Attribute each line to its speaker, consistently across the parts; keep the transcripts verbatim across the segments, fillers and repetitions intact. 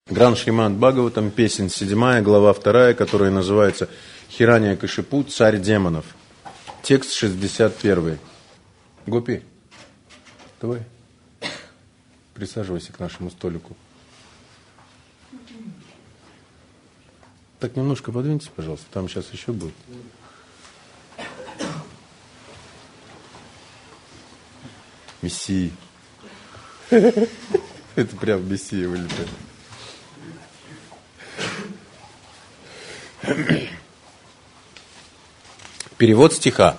Speaker 1: Гран Шримад Бхагаватам, песня седьмая, глава вторая, которая называется «Хираньякашипу, царь демонов». Текст шестьдесят первый. Гопи, давай, присаживайся к нашему столику. Так немножко подвиньтесь, пожалуйста, там сейчас еще будет. Мессии. Это прям Мессия вылетает. Перевод стиха.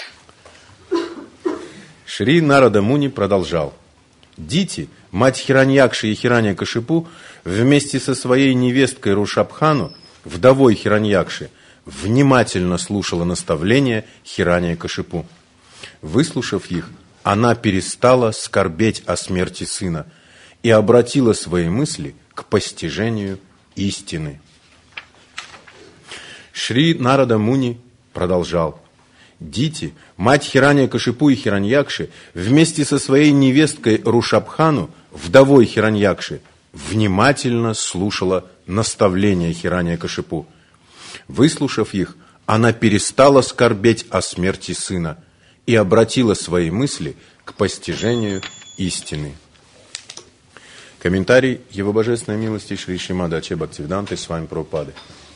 Speaker 1: Шри Нарада Муни продолжал. Дити, мать Хираньякши и Хираньякашипу, вместе со своей невесткой Рушабхану, вдовой Хираньякши, внимательно слушала наставления Хираньякашипу. Выслушав их, она перестала скорбеть о смерти сына и обратила свои мысли к постижению истины. Шри Нарада Муни продолжал. Дити, мать Хираньякашипу и Хираньякши, вместе со своей невесткой Рушабхану, вдовой Хираньякши, внимательно слушала наставления Хираньякашипу. Выслушав их, она перестала скорбеть о смерти сына и обратила свои мысли к постижению истины. Комментарий Его Божественной милости Шри Шримада Ачарья Бхактивиданты Свами Прабхупады.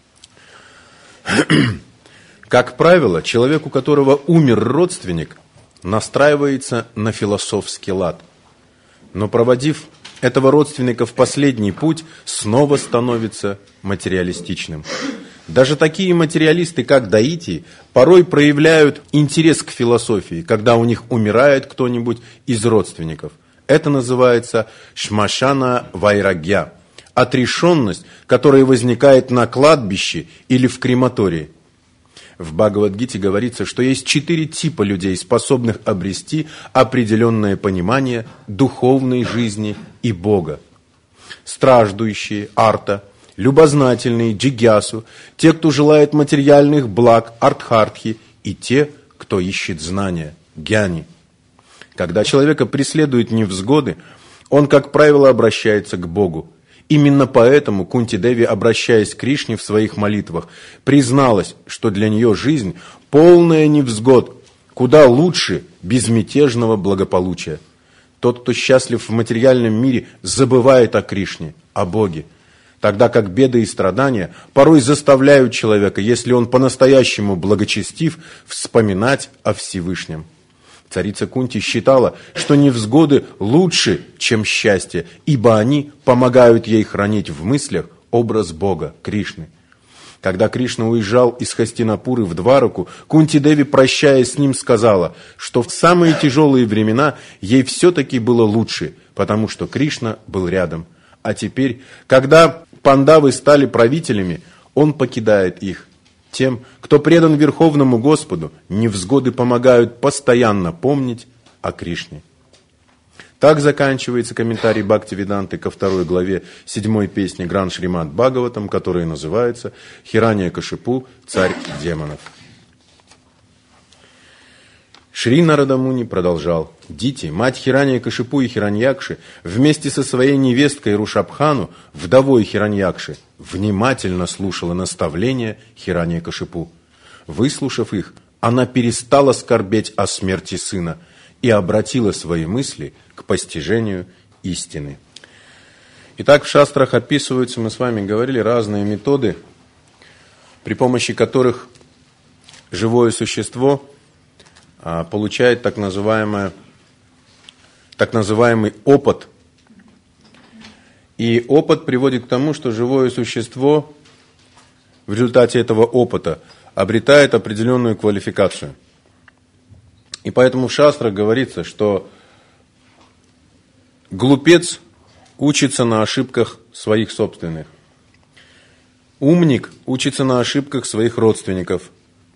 Speaker 1: Как правило, человек, у которого умер родственник, настраивается на философский лад. Но проводив этого родственника в последний путь, снова становится материалистичным. Даже такие материалисты, как даити, порой проявляют интерес к философии, когда у них умирает кто-нибудь из родственников. Это называется шмашана вайрагья, отрешенность, которая возникает на кладбище или в крематории. В Бхагавад-гите говорится, что есть четыре типа людей, способных обрести определенное понимание духовной жизни и Бога. Страждущие, арта, любознательные, джигьясу, те, кто желает материальных благ, артхартхи, и те, кто ищет знания, гьяни. Когда человека преследуют невзгоды, он, как правило, обращается к Богу. Именно поэтому Кунти-деви, обращаясь к Кришне в своих молитвах, призналась, что для нее жизнь полная невзгод, куда лучше безмятежного благополучия. Тот, кто счастлив в материальном мире, забывает о Кришне, о Боге, тогда как беды и страдания порой заставляют человека, если он по-настоящему благочестив, вспоминать о Всевышнем. Царица Кунти считала, что невзгоды лучше, чем счастье, ибо они помогают ей хранить в мыслях образ Бога, Кришны. Когда Кришна уезжал из Хастинапуры в Двараку, Кунти-деви, прощаясь с ним, сказала, что в самые тяжелые времена ей все-таки было лучше, потому что Кришна был рядом. А теперь, когда пандавы стали правителями, он покидает их. Тем, кто предан Верховному Господу, невзгоды помогают постоянно помнить о Кришне. Так заканчивается комментарий Бхактивиданты ко второй главе седьмой песни Гран Шримад Бхагаватам, которая называется «Хираньякашипу, царь демонов». Шри Нарада Муни продолжал. Дити, мать Хираньякашипу и Хираньякши, вместе со своей невесткой Рушабхану, вдовой Хираньякши, внимательно слушала наставления Хираньякашипу. Выслушав их, она перестала скорбеть о смерти сына и обратила свои мысли к постижению истины. Итак, в шастрах описываются, мы с вами говорили, разные методы, при помощи которых живое существо получает так, называемое, так называемый опыт. И опыт приводит к тому, что живое существо в результате этого опыта обретает определенную квалификацию. И поэтому в шастрах говорится, что глупец учится на ошибках своих собственных. Умник учится на ошибках своих родственников.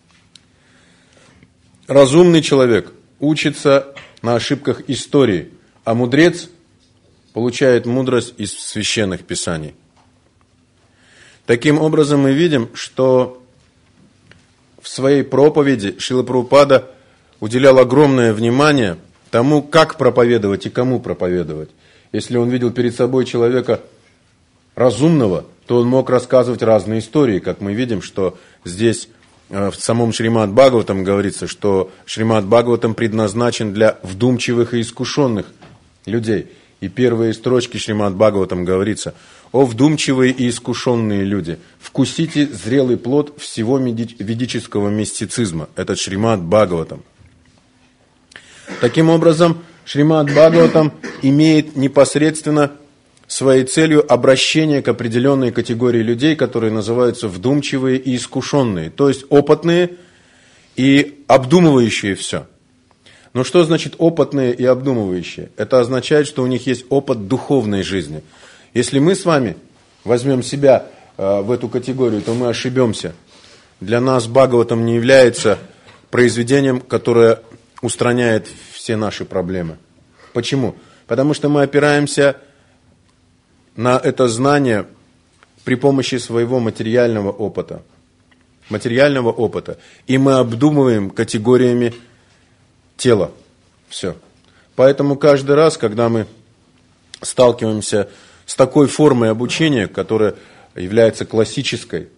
Speaker 1: Разумный человек учится на ошибках истории, а мудрец получает мудрость из священных писаний. Таким образом, мы видим, что в своей проповеди Шрила Прабхупада уделял огромное внимание тому, как проповедовать и кому проповедовать. Если он видел перед собой человека разумного, то он мог рассказывать разные истории, как мы видим, что здесь в самом Шримад Бхагаватам говорится, что Шримад Бхагаватам предназначен для вдумчивых и искушенных людей. И первые строчки Шримад Бхагаватам говорится: «О вдумчивые и искушенные люди, вкусите зрелый плод всего ведического мистицизма». Это Шримад Бхагаватам. Таким образом, Шримад Бхагаватам имеет непосредственно своей целью обращение к определенной категории людей, которые называются вдумчивые и искушенные, то есть опытные и обдумывающие все. Но что значит опытные и обдумывающие? Это означает, что у них есть опыт духовной жизни. Если мы с вами возьмем себя э, в эту категорию, то мы ошибемся. Для нас Бхагаватам не является произведением, которое устраняет все наши проблемы. Почему? Потому что мы опираемся на это знание при помощи своего материального опыта. Материального опыта. И мы обдумываем категориями тела. Все. Поэтому каждый раз, когда мы сталкиваемся с такой формой обучения, которая является классической,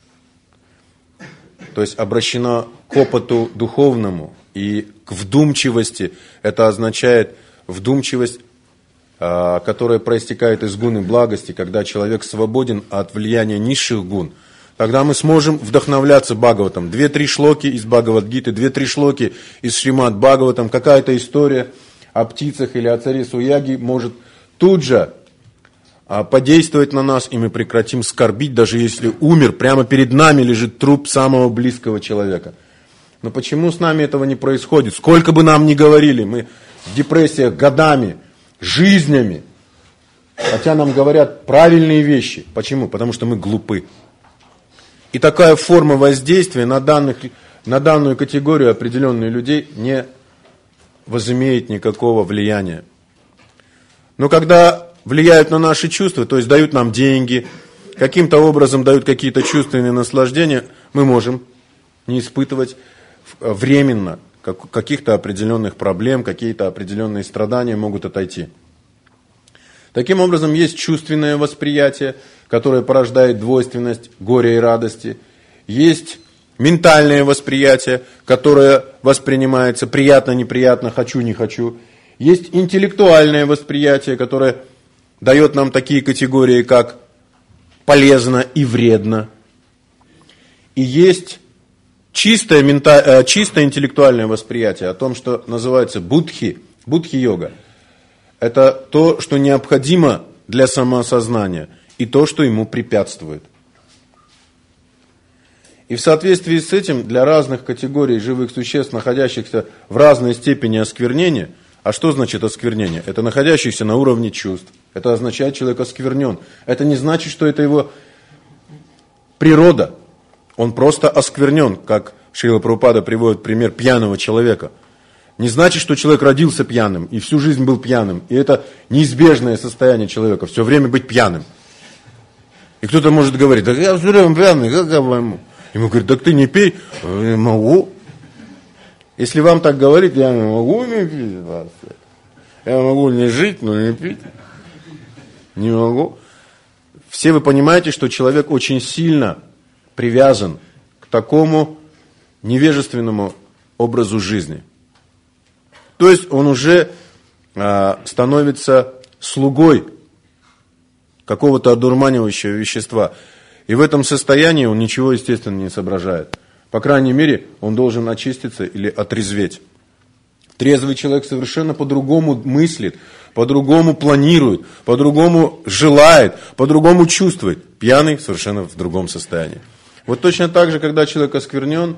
Speaker 1: то есть обращена к опыту духовному и к вдумчивости, это означает вдумчивость, которая проистекает из гуны благости, когда человек свободен от влияния низших гун, тогда мы сможем вдохновляться Бхагаватом. Две-три шлоки из Бхагавад-гиты, две-три шлоки из Шримад Бхагаватам, какая-то история о птицах или о царе Суяги может тут же подействовать на нас, и мы прекратим скорбить, даже если умер, прямо перед нами лежит труп самого близкого человека. Но почему с нами этого не происходит? Сколько бы нам ни говорили, мы в депрессиях годами, жизнями, хотя нам говорят правильные вещи. Почему? Потому что мы глупы. И такая форма воздействия на, данных, на данную категорию определенных людей не возымеет никакого влияния. Но когда влияют на наши чувства, то есть дают нам деньги, каким-то образом дают какие-то чувственные наслаждения, мы можем не испытывать временно каких-то определенных проблем, какие-то определенные страдания могут отойти. Таким образом, есть чувственное восприятие, которое порождает двойственность горя и радости. Есть ментальное восприятие, которое воспринимается приятно-неприятно, хочу-не хочу. Есть интеллектуальное восприятие, которое дает нам такие категории, как полезно и вредно. И есть чистое, мента... чистое интеллектуальное восприятие о том, что называется будхи, будхи-йога. Это то, что необходимо для самоосознания, и то, что ему препятствует. И в соответствии с этим для разных категорий живых существ, находящихся в разной степени осквернения, а что значит осквернение? Это находящихся на уровне чувств. Это означает, человек осквернен. Это не значит, что это его природа. Он просто осквернен, как Шрила Прабхупада приводит пример пьяного человека. Не значит, что человек родился пьяным и всю жизнь был пьяным. И это неизбежное состояние человека, все время быть пьяным. И кто-то может говорить: да я все время пьяный, как я пойму? Ему говорят: так ты не пей. Не могу. Если вам так говорить, я не могу не пить. Я могу не жить, но не пить. Не могу. Все вы понимаете, что человек очень сильно привязан к такому невежественному образу жизни. То есть он уже а, становится слугой какого-то одурманивающего вещества. И в этом состоянии он ничего, естественно, не соображает. По крайней мере, он должен очиститься или отрезветь. Трезвый человек совершенно по-другому мыслит, по-другому планирует, по-другому желает, по-другому чувствует. Пьяный совершенно в другом состоянии. Вот точно так же, когда человек осквернен,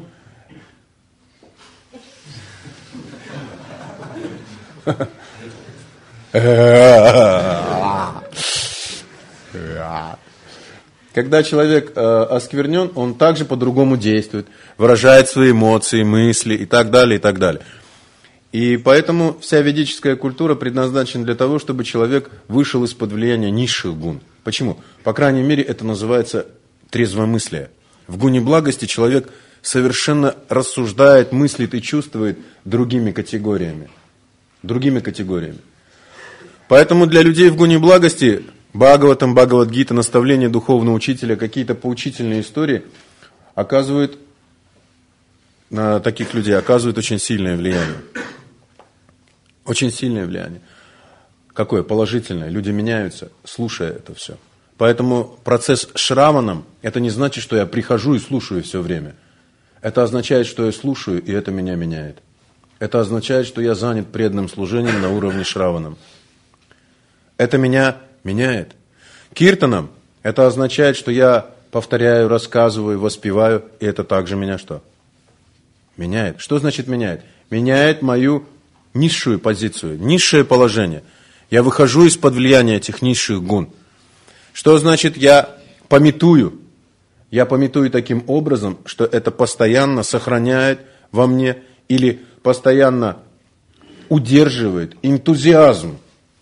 Speaker 1: когда человек э, осквернен, он также по-другому действует, выражает свои эмоции, мысли и так далее, и так далее. И поэтому вся ведическая культура предназначена для того, чтобы человек вышел из-под влияния низших гун. Почему? По крайней мере, это называется трезвомыслие. В гуне благости человек совершенно рассуждает, мыслит и чувствует другими категориями. Другими категориями. Поэтому для людей в гуне благости Бхагаватам, Бхагавад-гита, наставления духовного учителя, какие-то поучительные истории оказывают на таких людей оказывают очень сильное влияние. Очень сильное влияние. Какое? Положительное. Люди меняются, слушая это все. Поэтому процесс шраванам, это не значит, что я прихожу и слушаю все время. Это означает, что я слушаю, и это меня меняет. Это означает, что я занят преданным служением на уровне шраванам. Это меня меняет. Киртанам, это означает, что я повторяю, рассказываю, воспеваю, и это также меня что? Меняет. Что значит меняет? Меняет мою низшую позицию, низшее положение. Я выхожу из-под влияния этих низших гун. Что значит я памятую? Я памятую таким образом, что это постоянно сохраняет во мне или постоянно удерживает энтузиазм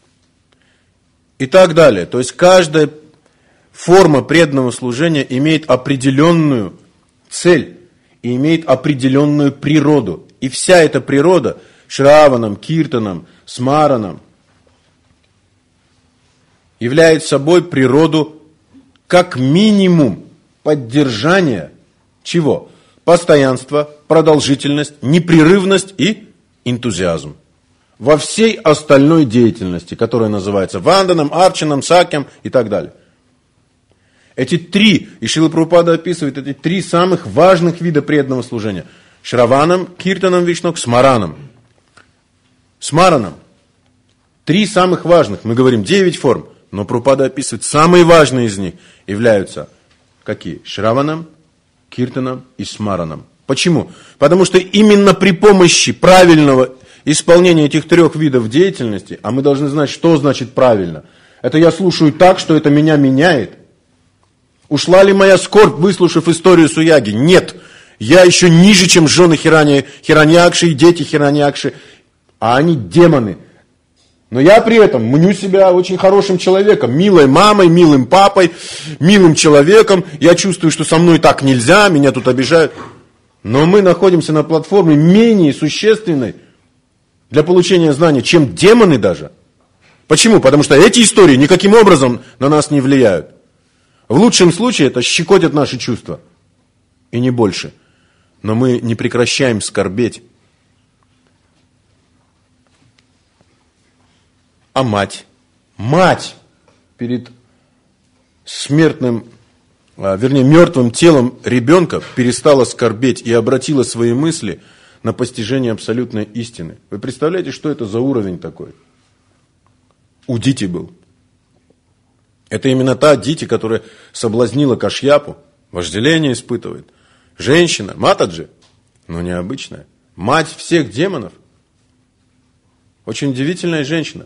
Speaker 1: и так далее. То есть каждая форма преданного служения имеет определенную цель и имеет определенную природу. И вся эта природа шраванам, киртанам, смаранам являет собой природу как минимум поддержания чего? Постоянства, продолжительность, непрерывность и энтузиазм. Во всей остальной деятельности, которая называется ванданом, арчаном, сакьям и так далее. Эти три, и Шрила Прабхупада описывает эти три самых важных вида преданного служения. Шраванам, киртанам, вишнок, смаранам. Смаранам. Три самых важных, мы говорим девять форм, но Прабхупада описывает, самые важные из них являются какие? Шраванам, киртанам и смаранам. Почему? Потому что именно при помощи правильного исполнения этих трех видов деятельности, а мы должны знать, что значит правильно. Это я слушаю так, что это меня меняет. Ушла ли моя скорбь, выслушав историю Суяги? Нет. Я еще ниже, чем жены Хирани, Хираньякши и дети Хираньякши. А они демоны. Но я при этом мню себя очень хорошим человеком. Милой мамой, милым папой, милым человеком. Я чувствую, что со мной так нельзя, меня тут обижают. Но мы находимся на платформе менее существенной для получения знаний, чем демоны даже. Почему? Потому что эти истории никаким образом на нас не влияют. В лучшем случае это щекотит наши чувства. И не больше. Но мы не прекращаем скорбеть. А мать? Мать перед смертным, вернее, мертвым телом ребенка перестала скорбеть и обратила свои мысли на постижение абсолютной истины. Вы представляете, что это за уровень такой? У Дити был. Это именно та Дити, которая соблазнила Кашьяпу, вожделение испытывает. Женщина, Матаджи, но необычная. Мать всех демонов. Очень удивительная женщина.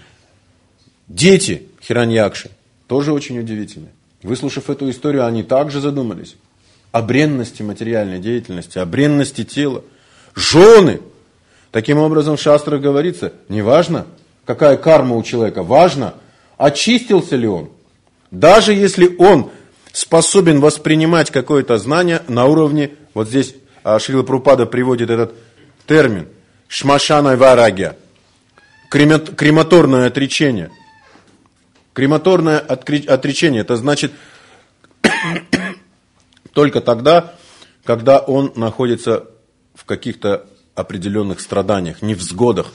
Speaker 1: Дети Хираньякши, тоже очень удивительные. Выслушав эту историю, они также задумались о бренности материальной деятельности, о бренности тела. Жены. Таким образом в шастрах говорится, не важно, какая карма у человека, важно, очистился ли он. Даже если он способен воспринимать какое-то знание на уровне, вот здесь Шрила Прабхупада приводит этот термин, шмашана варагья, крематорное отречение. Крематорное отречение, это значит только тогда, когда он находится в каких-то определенных страданиях, невзгодах.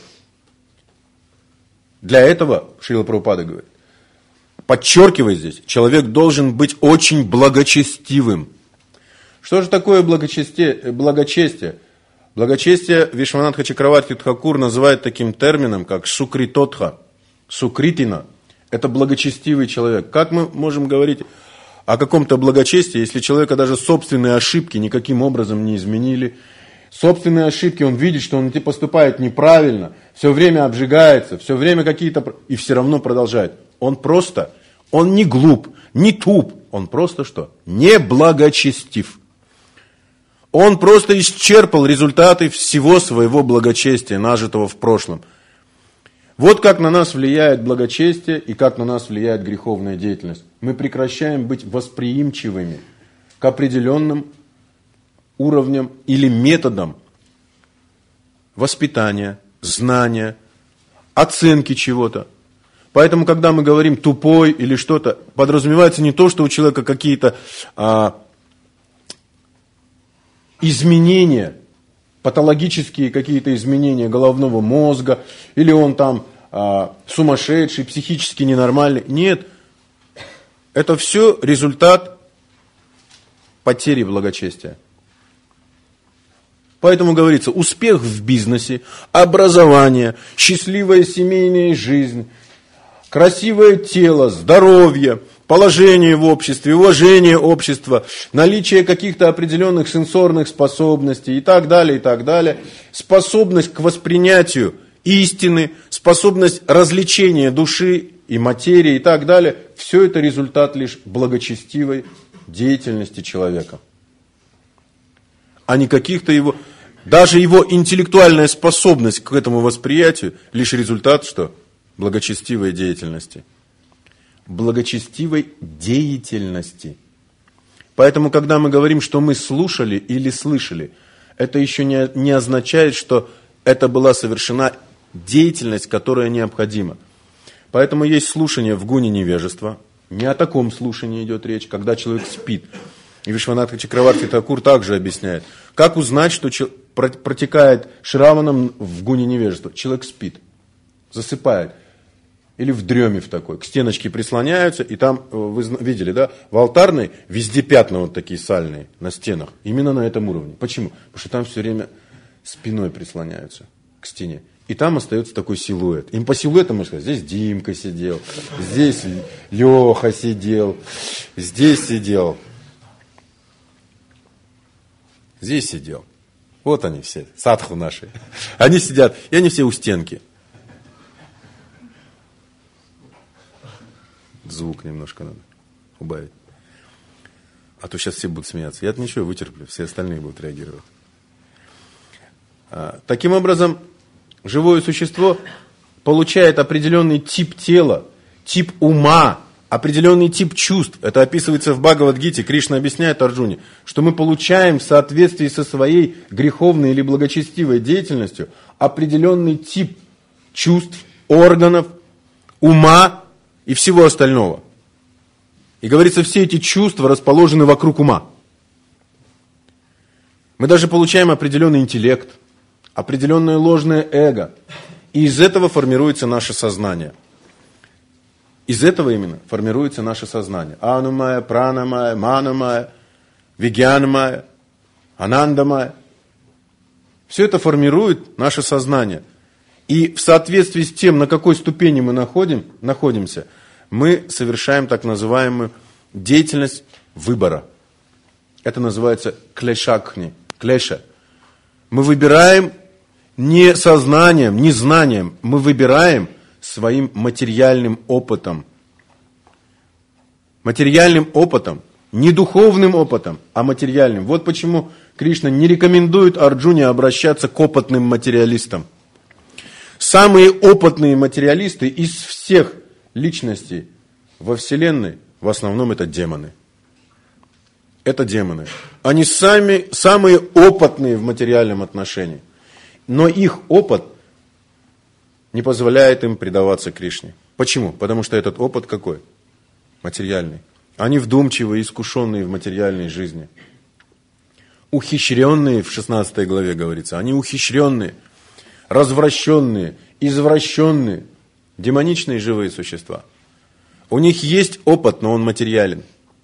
Speaker 1: Для этого, Шрила Прабхупада говорит, подчеркивает здесь, человек должен быть очень благочестивым. Что же такое благочестие? Благочестие, благочестие Вишванатха Чакраварти Тхакур называет таким термином, как сукритотха, сукритина. Это благочестивый человек. Как мы можем говорить о каком-то благочестии, если человека даже собственные ошибки никаким образом не изменили? Собственные ошибки, он видит, что он поступает неправильно, все время обжигается, все время какие-то... И все равно продолжает. Он просто, он не глуп, не туп, он просто что? Не благочестив. Он просто исчерпал результаты всего своего благочестия, нажитого в прошлом. Вот как на нас влияет благочестие и как на нас влияет греховная деятельность. Мы прекращаем быть восприимчивыми к определенным уровням или методам воспитания, знания, оценки чего-то. Поэтому, когда мы говорим тупой или что-то, подразумевается не то, что у человека какие-то а, изменения, патологические какие-то изменения головного мозга, или он там а, сумасшедший, психически ненормальный. Нет, это все результат потери благочестия. Поэтому говорится, успех в бизнесе, образование, счастливая семейная жизнь, красивое тело, здоровье, положение в обществе, уважение общества, наличие каких-то определенных сенсорных способностей и так далее, и так далее, способность к воспринятию истины, способность развлечения души и материи и так далее, все это результат лишь благочестивой деятельности человека, а не каких-то его... Даже его интеллектуальная способность к этому восприятию лишь результат, что? Благочестивой деятельности. Благочестивой деятельности. Поэтому, когда мы говорим, что мы слушали или слышали, это еще не, не означает, что это была совершена деятельность, которая необходима. Поэтому есть слушание в гуне невежества. Не о таком слушании идет речь, когда человек спит. И Вишванатха Чакраварти Такур также объясняет, как узнать, что протекает Шраванам в гуне невежества. Человек спит, засыпает, или в дреме в такой, к стеночке прислоняются, и там, вы видели, да, в алтарной везде пятна вот такие сальные на стенах, именно на этом уровне. Почему? Потому что там все время спиной прислоняются к стене. И там остается такой силуэт. Им по силуэту можно сказать, здесь Димка сидел, здесь Леха сидел, здесь сидел. Здесь сидел. Вот они все, садху наши. Они сидят, и они все у стенки. Звук немножко надо убавить. А то сейчас все будут смеяться. Я-то ничего, вытерплю, все остальные будут реагировать. А, таким образом, живое существо получает определенный тип тела, тип ума, определенный тип чувств. Это описывается в Бхагавад-гите. Кришна объясняет Арджуне, что мы получаем в соответствии со своей греховной или благочестивой деятельностью определенный тип чувств, органов, ума и всего остального. И говорится, все эти чувства расположены вокруг ума. Мы даже получаем определенный интеллект, определенное ложное эго. И из этого формируется наше сознание. Из этого именно формируется наше сознание. Анумая, пранамая, манамая, вигьянамая, анандамая. Все это формирует наше сознание. И в соответствии с тем, на какой ступени мы находим, находимся, мы совершаем так называемую деятельность выбора. Это называется клешакхни, клеша. Мы выбираем не сознанием, не знанием, мы выбираем своим материальным опытом. Материальным опытом, не духовным опытом, а материальным. Вот почему Кришна не рекомендует Арджуне обращаться к опытным материалистам. Самые опытные материалисты из всех личностей во Вселенной, в основном это демоны. Это демоны. Они сами, самые опытные в материальном отношении. Но их опыт не позволяет им предаваться Кришне. Почему? Потому что этот опыт какой? Материальный. Они вдумчивые, искушенные в материальной жизни. Ухищренные, в шестнадцатой главе говорится, они ухищренные, развращенные, извращенные, демоничные живые существа. У них есть опыт, но он материален.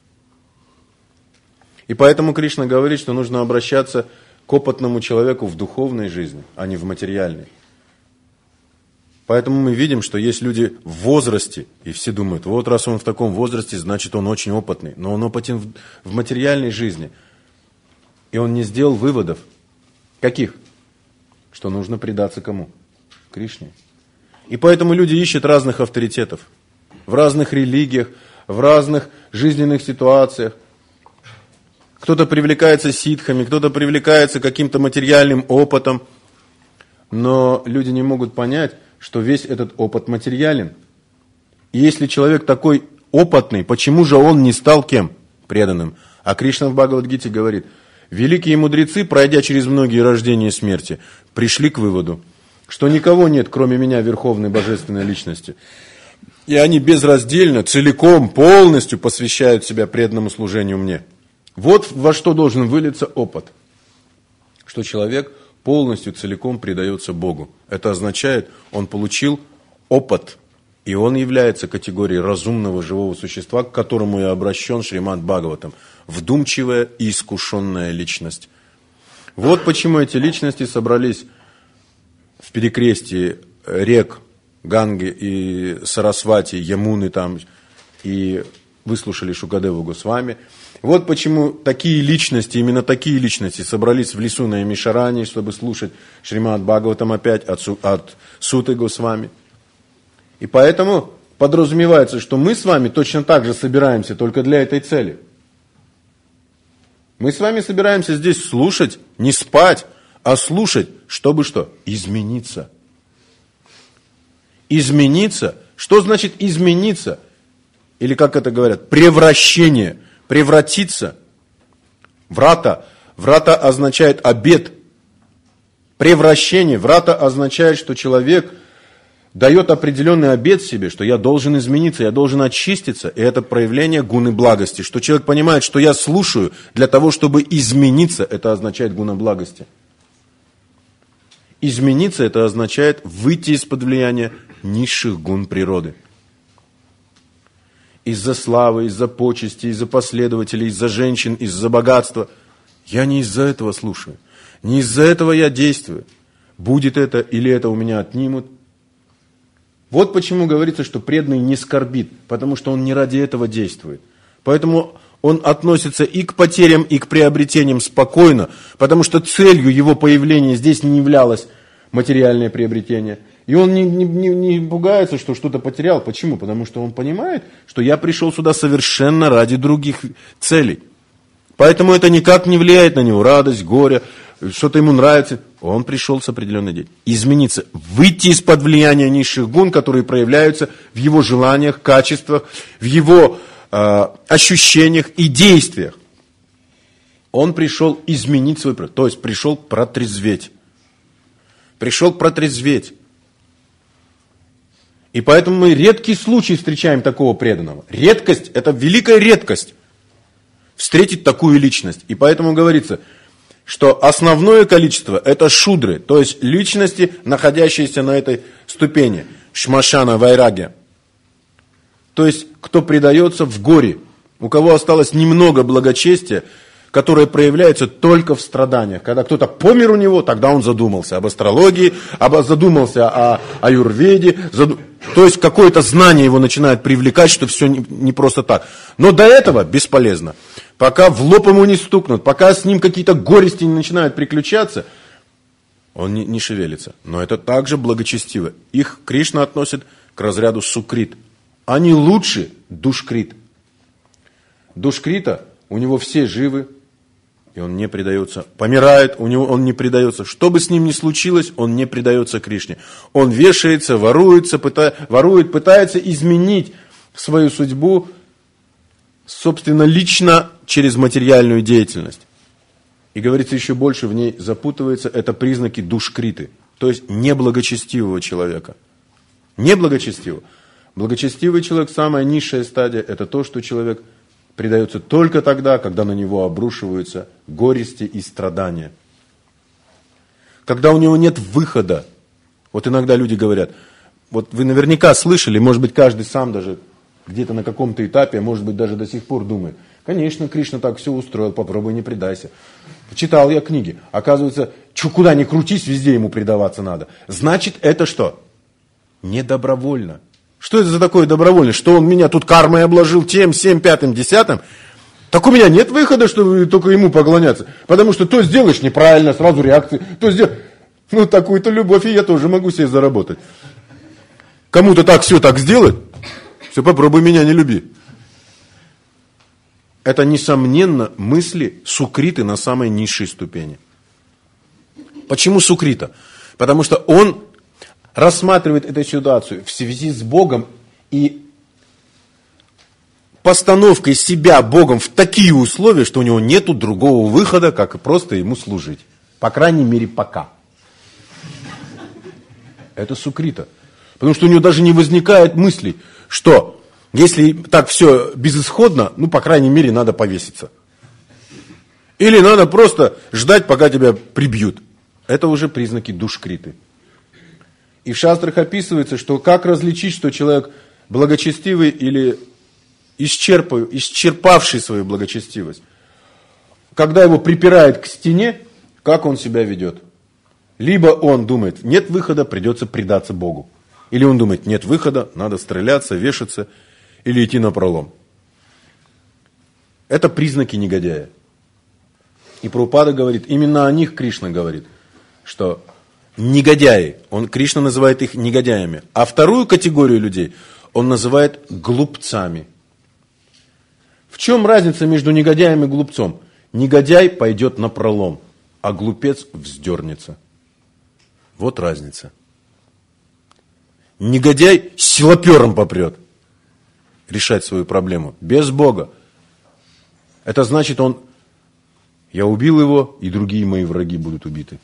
Speaker 1: И поэтому Кришна говорит, что нужно обращаться к опытному человеку в духовной жизни, а не в материальной. Поэтому мы видим, что есть люди в возрасте, и все думают, вот раз он в таком возрасте, значит он очень опытный. Но он опытен в, в материальной жизни. И он не сделал выводов. Каких? Что нужно предаться кому? Кришне. И поэтому люди ищут разных авторитетов. В разных религиях, в разных жизненных ситуациях. Кто-то привлекается ситхами, кто-то привлекается каким-то материальным опытом. Но люди не могут понять, что весь этот опыт материален. И если человек такой опытный, почему же он не стал кем? Преданным. А Кришна в Бхагавад-гите говорит, великие мудрецы, пройдя через многие рождения и смерти, пришли к выводу, что никого нет, кроме меня, верховной божественной личности. И они безраздельно, целиком, полностью посвящают себя преданному служению мне. Вот во что должен вылиться опыт. Что человек полностью, целиком предается Богу. Это означает, он получил опыт. И он является категорией разумного живого существа, к которому и обращен Шримад Бхагаватам. Вдумчивая и искушенная личность. Вот почему эти личности собрались в перекрестии рек Ганги и Сарасвати, Ямуны там, и выслушали Шукадеву Госвами. Вот почему такие личности, именно такие личности собрались в лесу на Ямишаране, чтобы слушать Шримад Бхагаватам опять от, от Суты Госвами. И поэтому подразумевается, что мы с вами точно так же собираемся, только для этой цели. Мы с вами собираемся здесь слушать, не спать, а слушать, чтобы что? Измениться. Измениться? Что значит измениться? Или как это говорят? Превращение. Превратиться. Врата. Врата означает обет. Превращение. Врата означает, что человек дает определенный обет себе, что я должен измениться, я должен очиститься. И это проявление гуны благости. Что человек понимает, что я слушаю для того, чтобы измениться. Это означает гуна благости. Измениться это означает выйти из-под влияния низших гун природы. Из-за славы, из-за почести, из-за последователей, из-за женщин, из-за богатства. Я не из-за этого слушаю. Не из-за этого я действую. Будет это или это у меня отнимут. Вот почему говорится, что преданный не скорбит, потому что он не ради этого действует. Поэтому он относится и к потерям, и к приобретениям спокойно, потому что целью его появления здесь не являлось материальное приобретение. И он не, не, не, не пугается, что что-то потерял. Почему? Потому что он понимает, что я пришел сюда совершенно ради других целей. Поэтому это никак не влияет на него. Радость, горе, что-то ему нравится. Он пришел с определенной целью. Измениться, выйти из-под влияния низших гун, которые проявляются в его желаниях, качествах, в его э, ощущениях и действиях. Он пришел изменить свой природу, то есть пришел протрезветь. Пришел протрезветь. И поэтому мы редкий случай встречаем такого преданного. Редкость, это великая редкость. Встретить такую личность. И поэтому говорится, что основное количество это шудры, то есть личности, находящиеся на этой ступени. Шмашана, вайрагья. То есть, кто предается в горе, у кого осталось немного благочестия, которое проявляется только в страданиях. Когда кто-то помер у него, тогда он задумался об астрологии, об, задумался о аюрведе, заду... то есть какое-то знание его начинает привлекать, что все не, не просто так. Но до этого бесполезно. Пока в лоб ему не стукнут, пока с ним какие-то горести не начинают приключаться, он не, не шевелится. Но это также благочестиво. Их Кришна относит к разряду сукрит. Они лучше душкрит. Душкрита, у него все живы, и он не предается. Помирает, у него он не предается. Что бы с ним ни случилось, он не предается Кришне. Он вешается, воруется, пыта, ворует, пытается изменить свою судьбу, собственно, лично через материальную деятельность. И говорится, еще больше в ней запутывается, это признаки душкриты, то есть неблагочестивого человека. Неблагочестивого. Благочестивый человек, самая низшая стадия, это то, что человек предается только тогда, когда на него обрушиваются горести и страдания. Когда у него нет выхода. Вот иногда люди говорят, вот вы наверняка слышали, может быть, каждый сам даже где-то на каком-то этапе, может быть, даже до сих пор думает, конечно, Кришна так все устроил, попробуй не предайся. Читал я книги, оказывается, чё, куда ни крутись, везде ему предаваться надо. Значит, это что? Недобровольно. Что это за такое добровольное? Что он меня тут кармой обложил тем, всем, пятым, десятым? Так у меня нет выхода, чтобы только ему поклоняться. Потому что то сделаешь неправильно, сразу реакции, то сделаешь... Ну, такую-то любовь и я тоже могу себе заработать. Кому-то так все так сделать, все, попробуй меня не люби. Это, несомненно, мысли сукриты на самой низшей ступени. Почему сукрита? Потому что он рассматривает эту ситуацию в связи с Богом и постановкой себя Богом в такие условия, что у него нет другого выхода, как и просто ему служить. По крайней мере, пока. Это сукрита. Потому что у него даже не возникает мыслей, что если так все безысходно, ну, по крайней мере, надо повеситься. Или надо просто ждать, пока тебя прибьют. Это уже признаки душкриты. И в шастрах описывается, что как различить, что человек благочестивый или исчерпавший свою благочестивость. Когда его припирает к стене, как он себя ведет. Либо он думает, нет выхода, придется предаться Богу. Или он думает, нет выхода, надо стреляться, вешаться или идти напролом. Это признаки негодяя. И Прабхупада говорит, именно о них Кришна говорит, что негодяи, он, Кришна называет их негодяями, а вторую категорию людей он называет глупцами. В чем разница между негодяем и глупцом? Негодяй пойдет напролом, а глупец вздернется. Вот разница. Негодяй силопером попрет решать свою проблему без Бога. Это значит, он, я убил его, и другие мои враги будут убиты.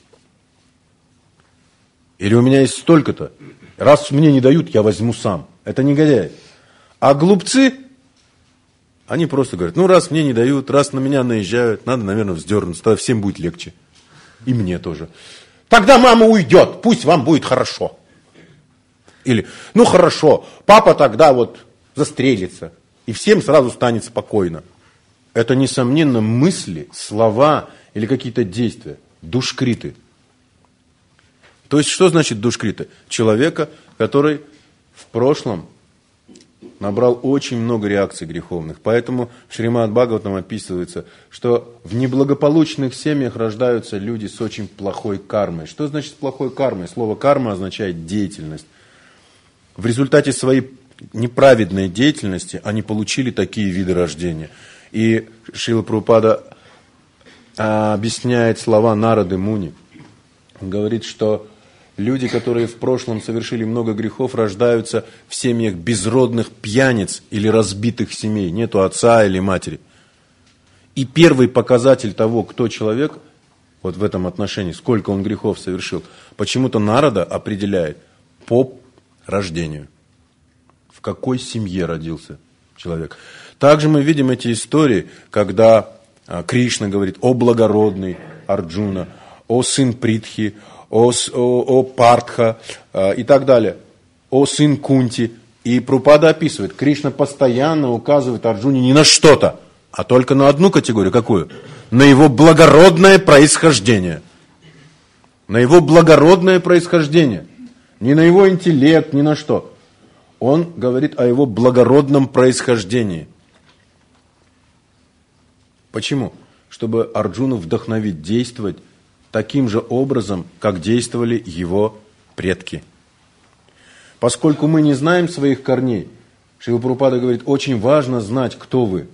Speaker 1: Или у меня есть столько-то, раз мне не дают, я возьму сам. Это негодяй. А глупцы, они просто говорят, ну раз мне не дают, раз на меня наезжают, надо, наверное, вздернуться, тогда всем будет легче. И мне тоже. Тогда мама уйдет, пусть вам будет хорошо. Или, ну хорошо, папа тогда вот застрелится, и всем сразу станет спокойно. Это, несомненно, мысли, слова или какие-то действия. Душкриты. То есть, что значит душкриты? Человека, который в прошлом набрал очень много реакций греховных. Поэтому в Шримад Бхагаватам описывается, что в неблагополучных семьях рождаются люди с очень плохой кармой. Что значит плохой кармой? Слово карма означает деятельность. В результате своей неправедной деятельности они получили такие виды рождения. И Шрила Прабхупада объясняет слова Нарады Муни. Он говорит, что люди, которые в прошлом совершили много грехов, рождаются в семьях безродных пьяниц или разбитых семей. Нету отца или матери. И первый показатель того, кто человек, вот в этом отношении, сколько он грехов совершил, почему-то Нарада определяет по рождению. В какой семье родился человек. Также мы видим эти истории, когда Кришна говорит о благородный Арджуна, о сын Притхи, о, о, о Партха э, и так далее, о сын Кунти. И Прабхупада описывает, Кришна постоянно указывает Арджуне не на что-то, а только на одну категорию. Какую? На его благородное происхождение. На его благородное происхождение. Не на его интеллект, ни на что. Он говорит о его благородном происхождении. Почему? Чтобы Арджуну вдохновить действовать таким же образом, как действовали его предки. Поскольку мы не знаем своих корней, Шрила Прабхупада говорит, очень важно знать, кто вы.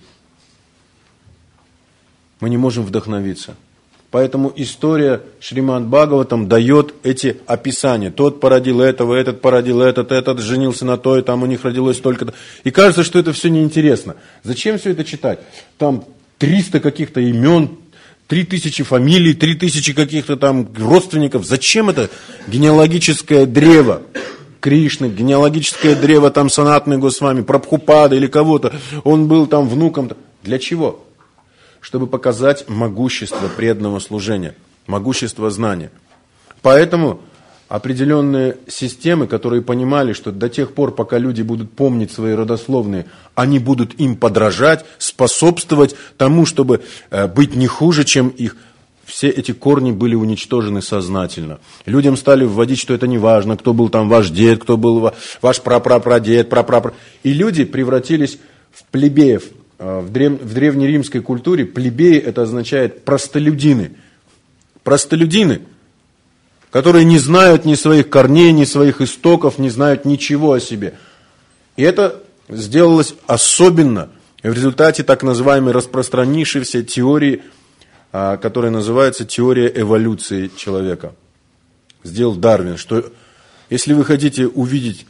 Speaker 1: Мы не можем вдохновиться. Поэтому история Шримад Бхагаватам дает эти описания. Тот породил этого, этот породил этот, этот женился на той, там у них родилось столько-то. И кажется, что это все неинтересно. Зачем все это читать? Там триста каких-то имен, три тысячи фамилий, три тысячи каких-то там родственников. Зачем это генеалогическое древо Кришны, генеалогическое древо там Санатаны Госвами, Прабхупада или кого-то? Он был там внуком. Для чего? Чтобы показать могущество преданного служения, могущество знания. Поэтому определенные системы, которые понимали, что до тех пор, пока люди будут помнить свои родословные, они будут им подражать, способствовать тому, чтобы быть не хуже, чем их. Все эти корни были уничтожены сознательно. Людям стали вводить, что это не важно, кто был там ваш дед, кто был ваш прапрапрадед, прапрапра. И люди превратились в плебеев. В, древ... в древнеримской культуре плебеи это означает простолюдины. Простолюдины, которые не знают ни своих корней, ни своих истоков, не знают ничего о себе. И это сделалось особенно в результате так называемой распространившейся теории, которая называется теория эволюции человека. Сделал Дарвин, что если вы хотите увидеть,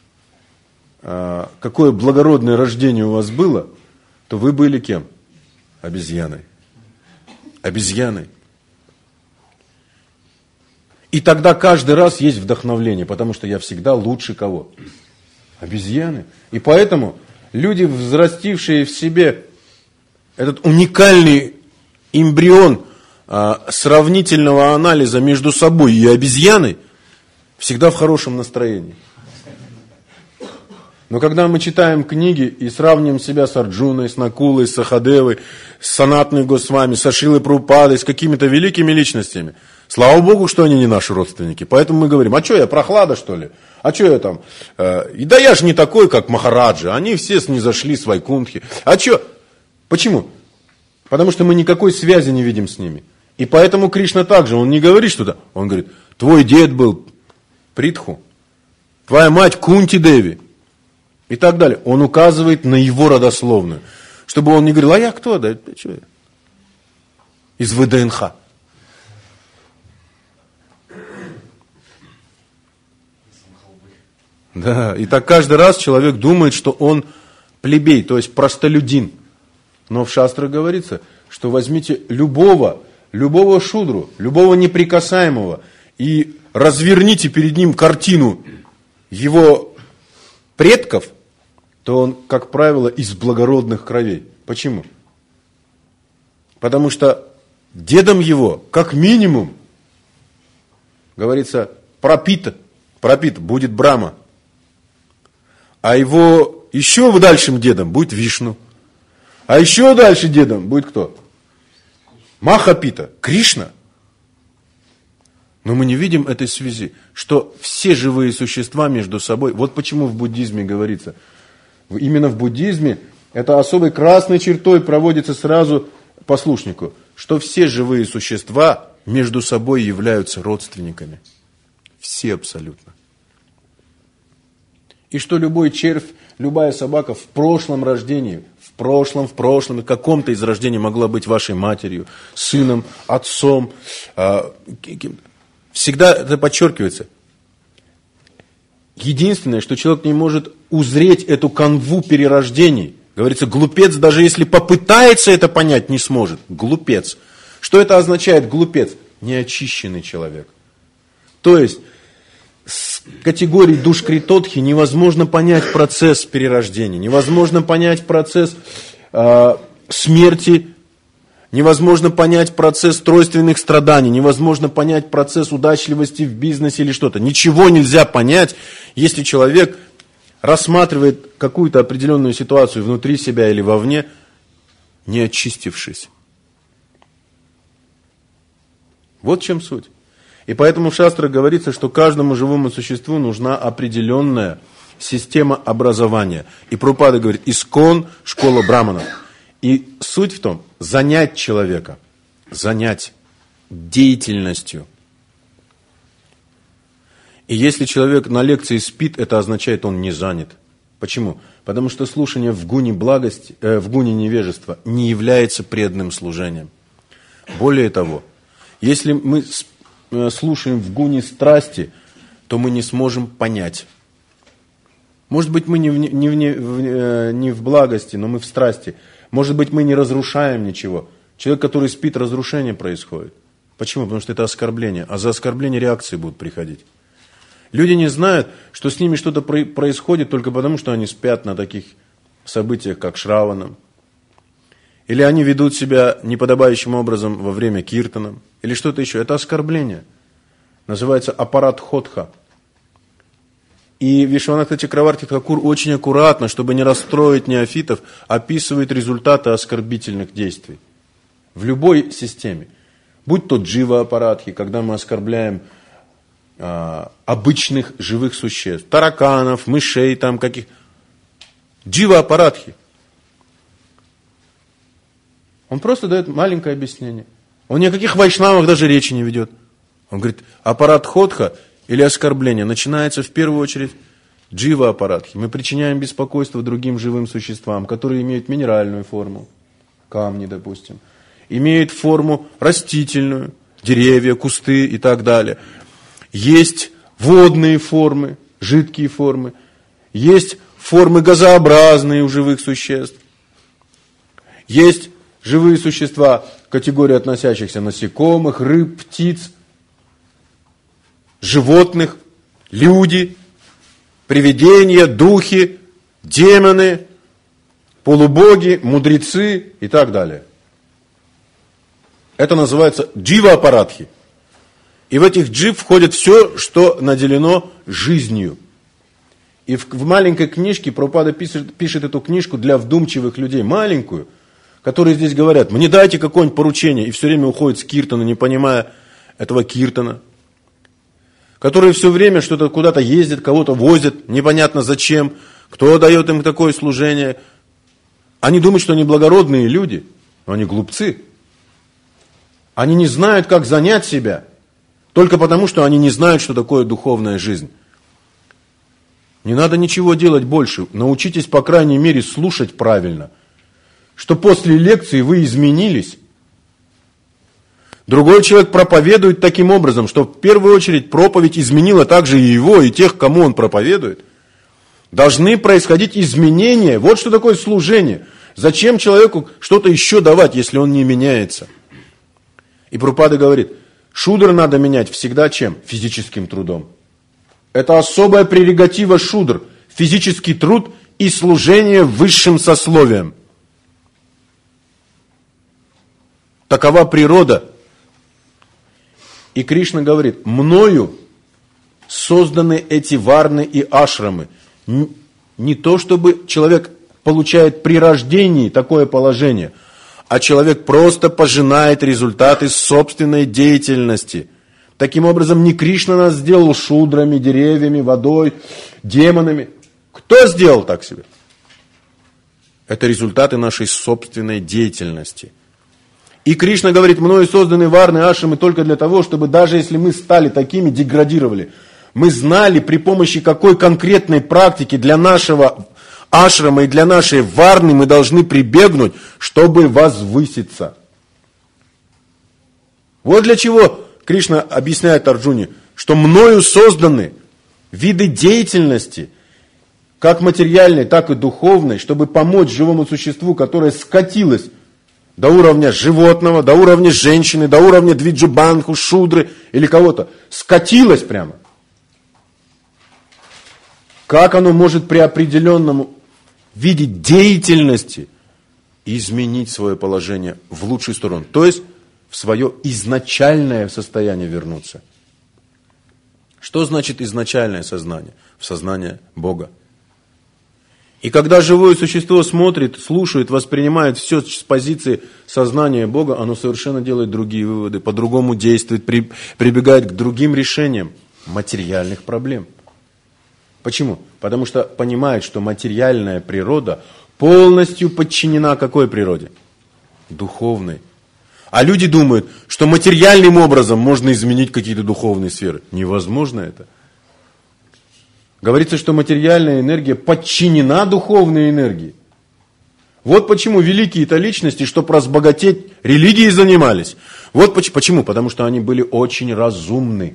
Speaker 1: какое благородное рождение у вас было, то вы были кем? Обезьяной. Обезьяной. И тогда каждый раз есть вдохновление, потому что я всегда лучше кого? Обезьяны. И поэтому люди, взрастившие в себе этот уникальный эмбрион а, сравнительного анализа между собой и обезьяной, всегда в хорошем настроении. Но когда мы читаем книги и сравниваем себя с Арджуной, с Накулой, с Сахадевой, с Санатной Госвами, с Шрилой Прабхупадой, с какими-то великими личностями, слава Богу, что они не наши родственники. Поэтому мы говорим, а что я, прохлада, что ли? А что я там? Э, и да я же не такой, как Махараджи. Они все снизошли с Вайкунтхи. А что? Почему? Потому что мы никакой связи не видим с ними. И поэтому Кришна также, он не говорит что-то. Он говорит, твой дед был Притху, твоя мать Кунти Деви. И так далее. Он указывает на его родословную. Чтобы он не говорил, а я кто? Да, что я? Из ВДНХ. Да, и так каждый раз человек думает, что он плебей, то есть простолюдин. Но в шастрах говорится, что возьмите любого, любого шудру, любого неприкасаемого и разверните перед ним картину его предков, то он, как правило, из благородных кровей. Почему? Потому что дедом его, как минимум, говорится, пропит, пропит будет Брахма. А его еще дальшим дедом будет Вишну. А еще дальше дедом будет кто? Махапита, Кришна. Но мы не видим этой связи, что все живые существа между собой, вот почему в буддизме говорится, именно в буддизме это особой красной чертой проводится сразу послушнику, что все живые существа между собой являются родственниками. Все абсолютно. И что любой червь, любая собака в прошлом рождении, в прошлом, в прошлом, в каком-то из рождений могла быть вашей матерью, сыном, отцом. Всегда это подчеркивается. Единственное, что человек не может узреть эту канву перерождений. Говорится, глупец, даже если попытается это понять, не сможет. Глупец. Что это означает, глупец? Неочищенный человек. То есть, с категорией душкритотхи невозможно понять процесс перерождения, невозможно понять процесс э, смерти, невозможно понять процесс тройственных страданий, невозможно понять процесс удачливости в бизнесе или что-то. Ничего нельзя понять, если человек рассматривает какую-то определенную ситуацию внутри себя или вовне, не очистившись. Вот в чем суть. И поэтому в шастрах говорится, что каждому живому существу нужна определенная система образования. И Прабхупада говорит, искон – школа браманов. И суть в том, занять человека, занять деятельностью. И если человек на лекции спит, это означает, он не занят. Почему? Потому что слушание в гуне благости, э, в гуне невежества не является преданным служением. Более того, если мы слушаем в гуне страсти, то мы не сможем понять. Может быть, мы не в, не, в, не, не в благости, но мы в страсти. Может быть, мы не разрушаем ничего. Человек, который спит, разрушение происходит. Почему? Потому что это оскорбление. А за оскорбление реакции будут приходить. Люди не знают, что с ними что-то происходит только потому, что они спят на таких событиях, как Шраванам. Или они ведут себя неподобающим образом во время киртана. Или что-то еще. Это оскорбление. Называется аппарат ходха. И Вишванатха Чакраварти Тхакур очень аккуратно, чтобы не расстроить неофитов, описывает результаты оскорбительных действий. В любой системе. Будь то джива-аппаратхи, когда мы оскорбляем а, обычных живых существ. Тараканов, мышей, там каких. Джива-аппаратхи. Он просто дает маленькое объяснение. Он ни о каких вайшнавах даже речи не ведет. Он говорит, аппарат ходха или оскорбление начинается в первую очередь джива-аппаратхи. Мы причиняем беспокойство другим живым существам, которые имеют минеральную форму, камни, допустим, имеют форму растительную, деревья, кусты и так далее. Есть водные формы, жидкие формы, есть формы газообразные у живых существ, есть живые существа, категории относящихся насекомых, рыб, птиц, животных, люди, привидения, духи, демоны, полубоги, мудрецы и так далее. Это называется джива-апаратхи. И в этих джив входит все, что наделено жизнью. И в, в маленькой книжке Прабхупада пишет, пишет эту книжку для вдумчивых людей, маленькую, которые здесь говорят, мне дайте какое-нибудь поручение, и все время уходят с киртана, не понимая этого киртана. Которые все время что-то куда-то ездят, кого-то возят, непонятно зачем, кто дает им такое служение. Они думают, что они благородные люди, но они глупцы. Они не знают, как занять себя, только потому, что они не знают, что такое духовная жизнь. Не надо ничего делать больше. Научитесь, по крайней мере, слушать правильно. Что после лекции вы изменились. Другой человек проповедует таким образом, что в первую очередь проповедь изменила также и его, и тех, кому он проповедует. Должны происходить изменения. Вот что такое служение. Зачем человеку что-то еще давать, если он не меняется? И Прабхупада говорит, шудр надо менять всегда чем? Физическим трудом. Это особая прерогатива шудр. Физический труд и служение высшим сословиям. Такова природа. И Кришна говорит, мною созданы эти варны и ашрамы. Не то, чтобы человек получает при рождении такое положение, а человек просто пожинает результаты собственной деятельности. Таким образом, не Кришна нас сделал шудрами, деревьями, водой, демонами. Кто сделал так себе? Это результаты нашей собственной деятельности. И Кришна говорит, мною созданы варны и ашрамы только для того, чтобы даже если мы стали такими, деградировали, мы знали, при помощи какой конкретной практики для нашего ашрама и для нашей варны мы должны прибегнуть, чтобы возвыситься. Вот для чего Кришна объясняет Арджуне, что мною созданы виды деятельности, как материальной, так и духовной, чтобы помочь живому существу, которое скатилось до уровня животного, до уровня женщины, до уровня двиджабанху, шудры или кого-то. Скатилось прямо. Как оно может при определенном виде деятельности изменить свое положение в лучшую сторону? То есть в свое изначальное состояние вернуться. Что значит изначальное сознание? В сознание Бога. И когда живое существо смотрит, слушает, воспринимает все с позиции сознания Бога, оно совершенно делает другие выводы, по-другому действует, при, прибегает к другим решениям материальных проблем. Почему? Потому что понимает, что материальная природа полностью подчинена какой природе? Духовной. А люди думают, что материальным образом можно изменить какие-то духовные сферы. Невозможно это. Говорится, что материальная энергия подчинена духовной энергии. Вот почему великие-то личности, чтобы разбогатеть, религией занимались. Вот почему. Потому что они были очень разумны.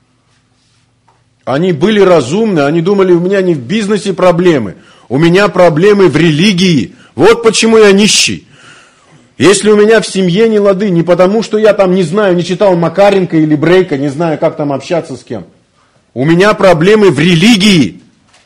Speaker 1: Они были разумны, они думали, у меня не в бизнесе проблемы, у меня проблемы в религии. Вот почему я нищий. Если у меня в семье не лады, не потому, что я там, не знаю, не читал Макаренко или Брейка, не знаю, как там общаться с кем. У меня проблемы в религии.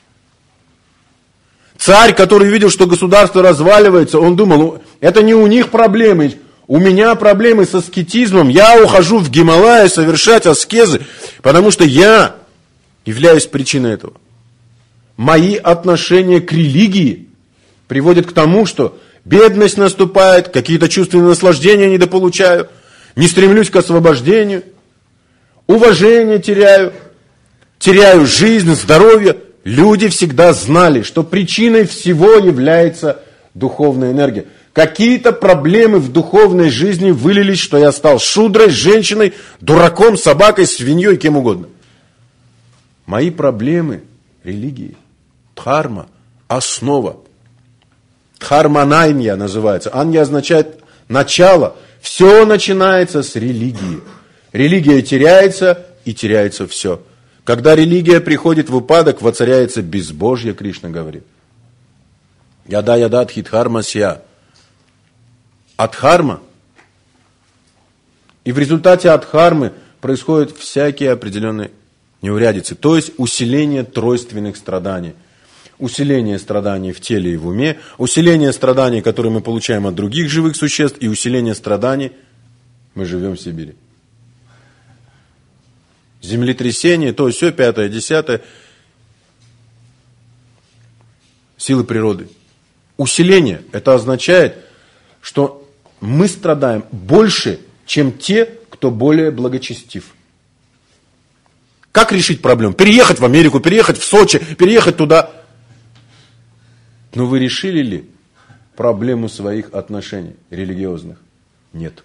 Speaker 1: Царь, который видел, что государство разваливается, он думал, это не у них проблемы, у меня проблемы с аскетизмом, я ухожу в Гималайи совершать аскезы, потому что я являюсь причиной этого. Мои отношения к религии приводят к тому, что бедность наступает, какие-то чувственные наслаждения недополучаю, не стремлюсь к освобождению, уважение теряю, теряю жизнь, здоровье. Люди всегда знали, что причиной всего является духовная энергия. Какие-то проблемы в духовной жизни вылились, что я стал шудрой, женщиной, дураком, собакой, свиньей, кем угодно. Мои проблемы религии, дхарма, основа. Дхарманайнья называется. Анья означает начало. Все начинается с религии. Религия теряется, и теряется все. Когда религия приходит в упадок, воцаряется безбожье, Кришна говорит. Яда яда дхидхарма сия. Адхарма. И в результате адхармы происходят всякие определенные неурядицы, то есть усиление тройственных страданий. Усиление страданий в теле и в уме, усиление страданий, которые мы получаем от других живых существ, и усиление страданий, мы живем в Сибири. Землетрясение, то, все, пятое, десятое. Силы природы. Усиление, это означает, что мы страдаем больше, чем те, кто более благочестив. Как решить проблему? Переехать в Америку, переехать в Сочи, переехать туда. Но вы решили ли проблему своих отношений религиозных? Нет.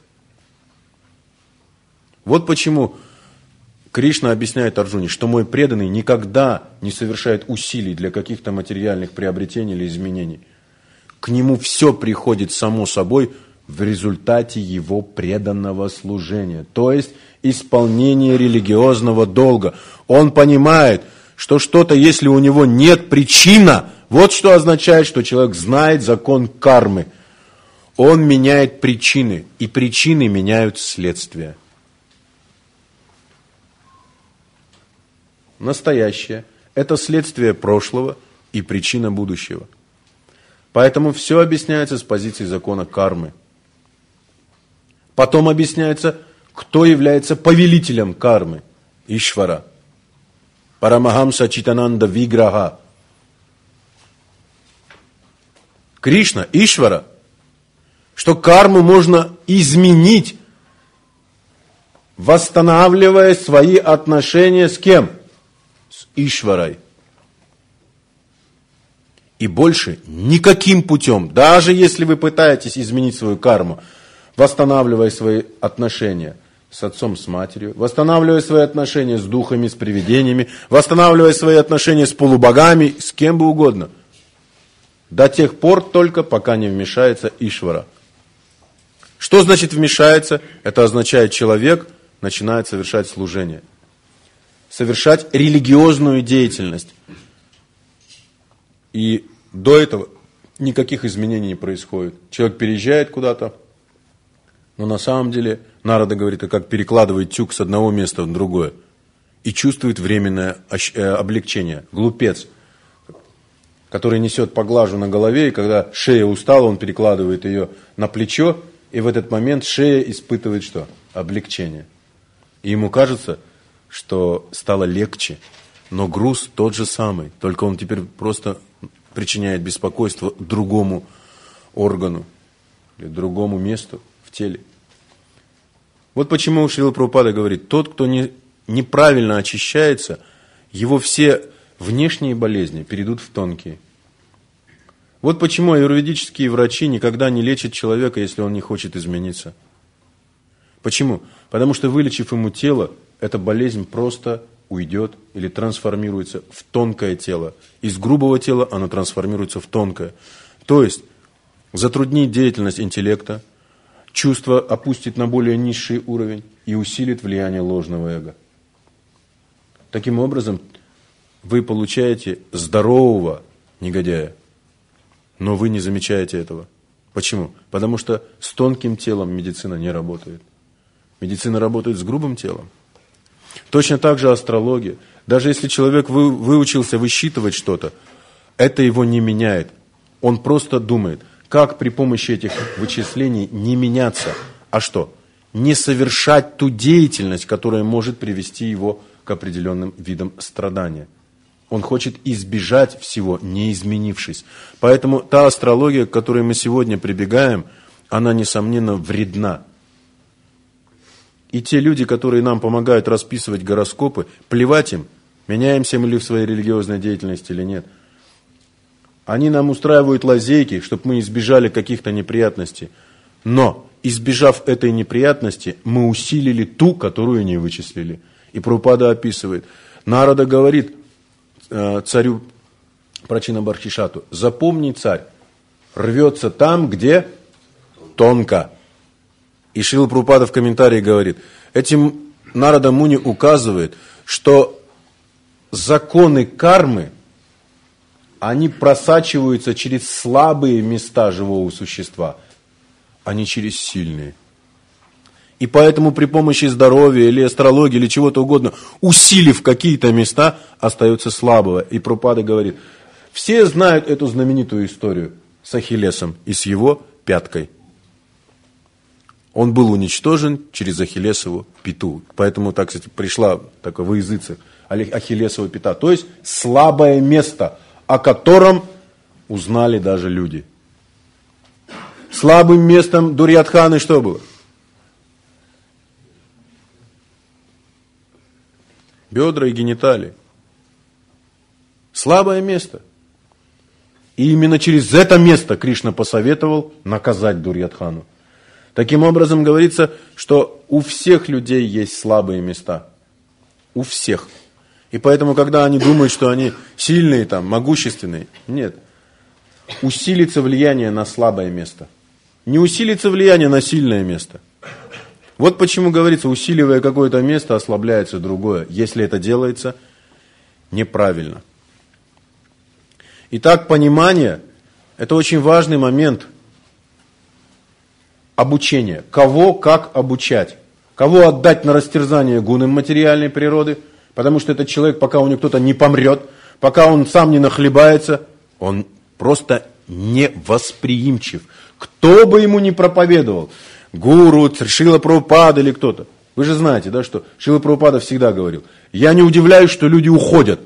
Speaker 1: Вот почему Кришна объясняет Арджуне, что мой преданный никогда не совершает усилий для каких-то материальных приобретений или изменений. К нему все приходит само собой в результате его преданного служения, то есть исполнения религиозного долга. Он понимает, что что-то, если у него нет причина, вот что означает, что человек знает закон кармы. Он меняет причины, и причины меняют следствия. Настоящее – это следствие прошлого и причина будущего. Поэтому все объясняется с позиции закона кармы. Потом объясняется, кто является повелителем кармы – Ишвара. Парамахамса Читананда Виграха. Кришна, Ишвара, что карму можно изменить, восстанавливая свои отношения с кем? С Ишварой. И больше никаким путем, даже если вы пытаетесь изменить свою карму, восстанавливая свои отношения с отцом, с матерью, восстанавливая свои отношения с духами, с привидениями, восстанавливая свои отношения с полубогами, с кем бы угодно, до тех пор только, пока не вмешается Ишвара. Что значит вмешается? Это означает, человек начинает совершать служение. Совершать религиозную деятельность. И до этого никаких изменений не происходит. Человек переезжает куда-то, но на самом деле, Нарада говорит, это как перекладывает тюк с одного места в другое. И чувствует временное облегчение. Глупец, который несет поглажу на голове, и когда шея устала, он перекладывает ее на плечо, и в этот момент шея испытывает что? Облегчение. И ему кажется, что стало легче, но груз тот же самый, только он теперь просто причиняет беспокойство другому органу или другому месту в теле. Вот почему Шрила Прабхупада говорит, тот, кто не, неправильно очищается, его все внешние болезни перейдут в тонкие. Вот почему аюрведические врачи никогда не лечат человека, если он не хочет измениться. Почему? Потому что, вылечив ему тело, эта болезнь просто уйдет или трансформируется в тонкое тело. Из грубого тела оно трансформируется в тонкое. То есть, затруднит деятельность интеллекта, чувство опустит на более низший уровень и усилит влияние ложного эго. Таким образом, вы получаете здорового негодяя, но вы не замечаете этого. Почему? Потому что с тонким телом медицина не работает. Медицина работает с грубым телом. Точно так же астрология. Даже если человек вы, выучился высчитывать что-то, это его не меняет. Он просто думает, как при помощи этих вычислений не меняться, а что? Не совершать ту деятельность, которая может привести его к определенным видам страдания. Он хочет избежать всего, не изменившись. Поэтому та астрология, к которой мы сегодня прибегаем, она, несомненно, вредна. И те люди, которые нам помогают расписывать гороскопы, плевать им, меняемся мы ли в своей религиозной деятельности или нет. Они нам устраивают лазейки, чтобы мы избежали каких-то неприятностей. Но, избежав этой неприятности, мы усилили ту, которую не вычислили. И Прабхупада описывает. Нарада говорит э, царю Прачинабархишату, запомни, царь, рвется там, где тонко. И Шрила Прабхупада в комментарии говорит, этим Нарада Муни указывает, что законы кармы, они просачиваются через слабые места живого существа, а не через сильные. И поэтому при помощи здоровья или астрологии или чего-то угодно, усилив какие-то места, остается слабого. И Прабхупада говорит, все знают эту знаменитую историю с Ахиллесом и с его пяткой. Он был уничтожен через Ахиллесову пяту. Поэтому, так сказать, пришла такая в языцах Ахиллесова пята. То есть слабое место, о котором узнали даже люди. Слабым местом Дурьядханы что было? Бедра и гениталии. Слабое место. И именно через это место Кришна посоветовал наказать Дурьядхану. Таким образом, говорится, что у всех людей есть слабые места. У всех. И поэтому, когда они думают, что они сильные, там, могущественные, нет. Усилится влияние на слабое место. Не усилится влияние на сильное место. Вот почему говорится, усиливая какое-то место, ослабляется другое, если это делается неправильно. Итак, понимание – это очень важный момент обучения. Кого как обучать? Кого отдать на растерзание гунам материальной природы? Потому что этот человек, пока у него кто-то не помрет, пока он сам не нахлебается, он просто невосприимчив. Кто бы ему ни проповедовал, гуру, Шрила Прабхупада или кто-то. Вы же знаете, да, что Шрила Прабхупада всегда говорил, я не удивляюсь, что люди уходят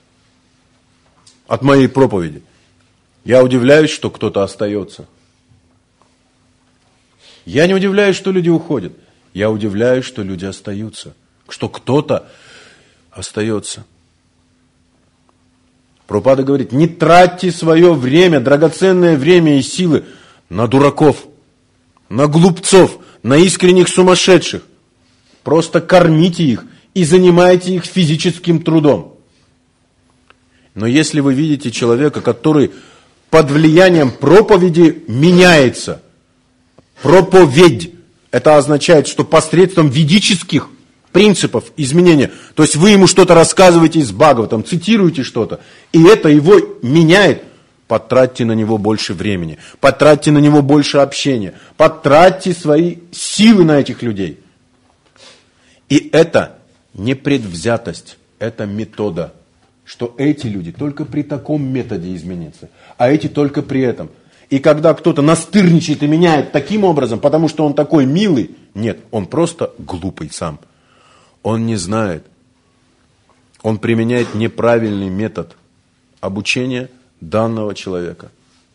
Speaker 1: от моей проповеди. Я удивляюсь, что кто-то остается. Я не удивляюсь, что люди уходят. Я удивляюсь, что люди остаются. Что кто-то остается. Прабхупада говорит, не тратьте свое время, драгоценное время и силы на дураков, на глупцов, на искренних сумасшедших. Просто кормите их и занимайте их физическим трудом. Но если вы видите человека, который под влиянием проповеди меняется, проповедь, это означает, что посредством ведических принципов изменения, то есть вы ему что-то рассказываете из Бхагаватам, цитируете что-то, и это его меняет, потратьте на него больше времени, потратьте на него больше общения, потратьте свои силы на этих людей. И это не предвзятость, это метода, что эти люди только при таком методе изменятся, а эти только при этом. И когда кто-то настырничает и меняет таким образом, потому что он такой милый, нет, он просто глупый сам. Он не знает. Он применяет неправильный метод обучения данного человека.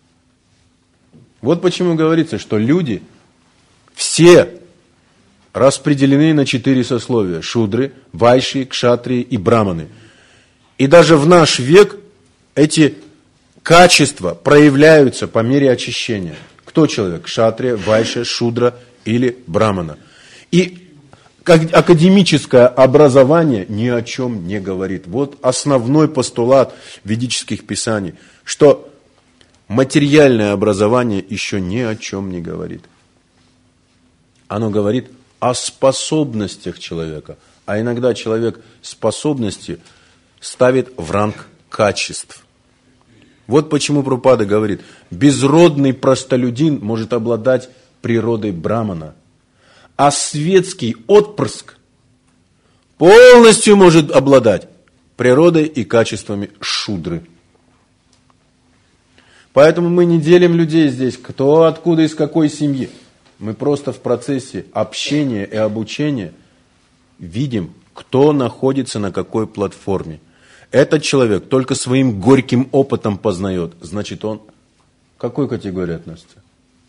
Speaker 1: Вот почему говорится, что люди все распределены на четыре сословия. Шудры, вайши, кшатрии и браманы. И даже в наш век эти качества проявляются по мере очищения. Кто человек? Кшатрия, вайшя, шудра или брамана. И академическое образование ни о чем не говорит. Вот основной постулат ведических писаний, что материальное образование еще ни о чем не говорит. Оно говорит о способностях человека. А иногда человек способности ставит в ранг качеств. Вот почему Прабхупада говорит, безродный простолюдин может обладать природой брамана, а светский отпрыск полностью может обладать природой и качествами шудры. Поэтому мы не делим людей здесь, кто откуда, из какой семьи. Мы просто в процессе общения и обучения видим, кто находится на какой платформе. Этот человек только своим горьким опытом познает. Значит, он к какой категории относится?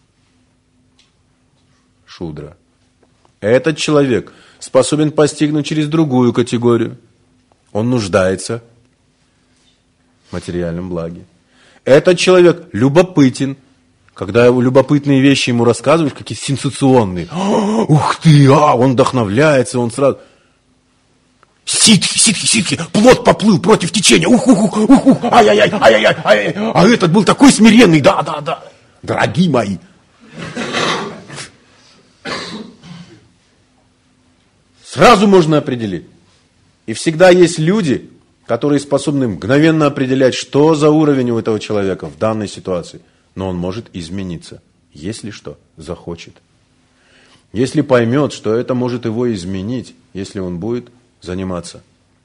Speaker 1: Шудра. Этот человек способен постигнуть через другую категорию. Он нуждается в материальном благе. Этот человек любопытен. Когда любопытные вещи ему рассказываешь, какие сенсационные. Ух ты, а, он вдохновляется, он сразу... Ситхи, ситхи, ситхи, плот поплыл против течения. Ух, ух, ух, ух, ух, ай-яй-яй, ай-яй-яй, ай-яй. А этот был такой смиренный, да, да, да. Дорогие мои. Сразу можно определить. И всегда есть люди, которые способны мгновенно определять, что за уровень у этого человека в данной ситуации. Но он может измениться, если что, захочет. если поймет, что это может его изменить, если он будет заниматься.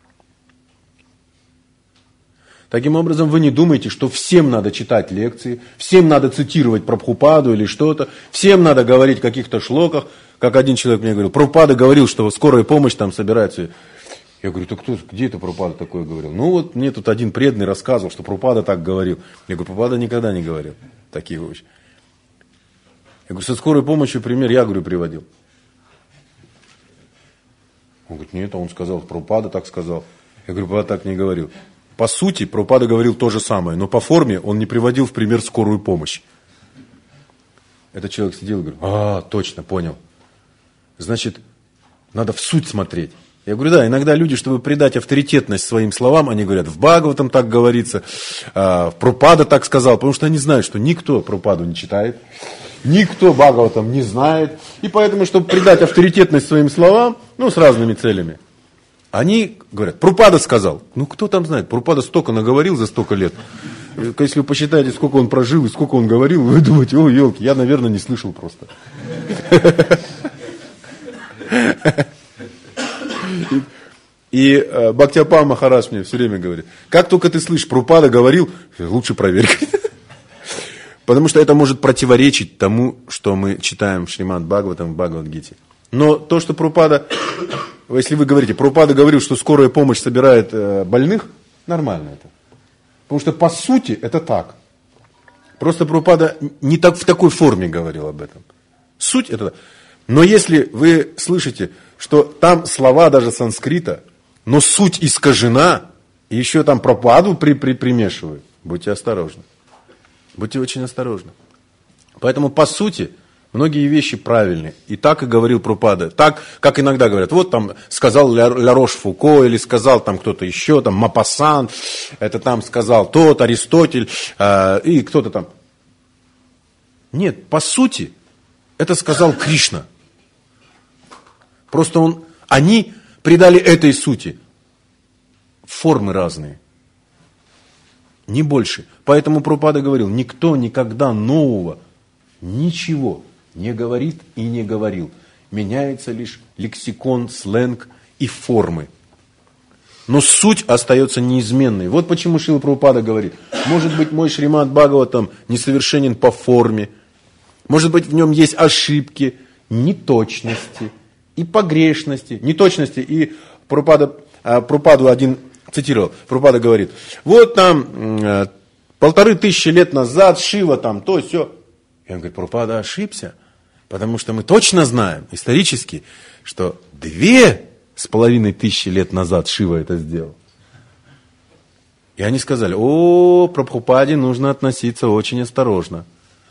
Speaker 1: Таким образом, вы не думаете, что всем надо читать лекции, всем надо цитировать Прабхупаду или что-то, всем надо говорить о каких-то шлоках. Как один человек мне говорил, Прабхупада говорил, что скорая помощь там собирается. Я говорю, так кто, где это Прабхупада такое говорил? Ну вот мне тут один преданный рассказывал, что Прабхупада так говорил. Я говорю, Прабхупада никогда не говорил такие вещи. Я говорю, со скорой помощью пример я, говорю, приводил. Он говорит, нет, а он сказал, Прабхупада так сказал. Я говорю, Прабхупада так не говорил. По сути, Прабхупада говорил то же самое, но по форме он не приводил в пример скорую помощь. Этот человек сидел и говорит, а, точно, понял. Значит, надо в суть смотреть. Я говорю, да, иногда люди, чтобы придать авторитетность своим словам, они говорят, в Бхагаватам так говорится, Прабхупада так сказал, потому что они знают, что никто Прабхупаду не читает, никто Бхагаватам не знает, и поэтому, чтобы придать авторитетность своим словам, ну, с разными целями, они говорят, Прабхупада сказал. Ну, кто там знает, Прабхупада столько наговорил за столько лет. Если вы посчитаете, сколько он прожил и сколько он говорил, вы думаете, о, елки, я, наверное, не слышал просто. И э, Бхактиапам Махарадж мне все время говорит, как только ты слышишь, Прабхупада говорил, лучше проверь. Потому что это может противоречить тому, что мы читаем в Шримад Бхагаватам, в Бхагавад-гите. Но то, что Прабхупада, если вы говорите, Прабхупада говорил, что скорая помощь собирает э, больных, нормально это. Потому что по сути это так. Просто Прабхупада не так, в такой форме говорил об этом. Суть это так. Но если вы слышите, что там слова даже санскрита, но суть искажена, и еще там Прабхупаду при, при, примешивают, будьте осторожны. Будьте очень осторожны. Поэтому по сути многие вещи правильные. И так и говорил Прабхупада. Так, как иногда говорят, вот там сказал Ля, Ля Рош-Фуко, или сказал там кто-то еще, там Мапассан, это там сказал тот, Аристотель, э, и кто-то там. Нет, по сути, это сказал Кришна. Просто он, они придали этой сути формы разные. Не больше. Поэтому Прабхупада говорил, никто никогда нового ничего не говорит и не говорил. Меняется лишь лексикон, сленг и формы. Но суть остается неизменной. Вот почему Шрила Прабхупада говорит, может быть, мой Шримад Бхагаватам несовершенен по форме, может быть, в нем есть ошибки, неточности и погрешности. Неточности. И Прабхупада, Прабхупаду один цитировал. Прабхупада говорит, вот там полторы тысячи лет назад Шива там то, сё. И он говорит, Прабхупада ошибся. Потому что мы точно знаем исторически, что две с половиной тысячи лет назад Шива это сделал. И они сказали, о, к Прабхупаде нужно относиться очень осторожно.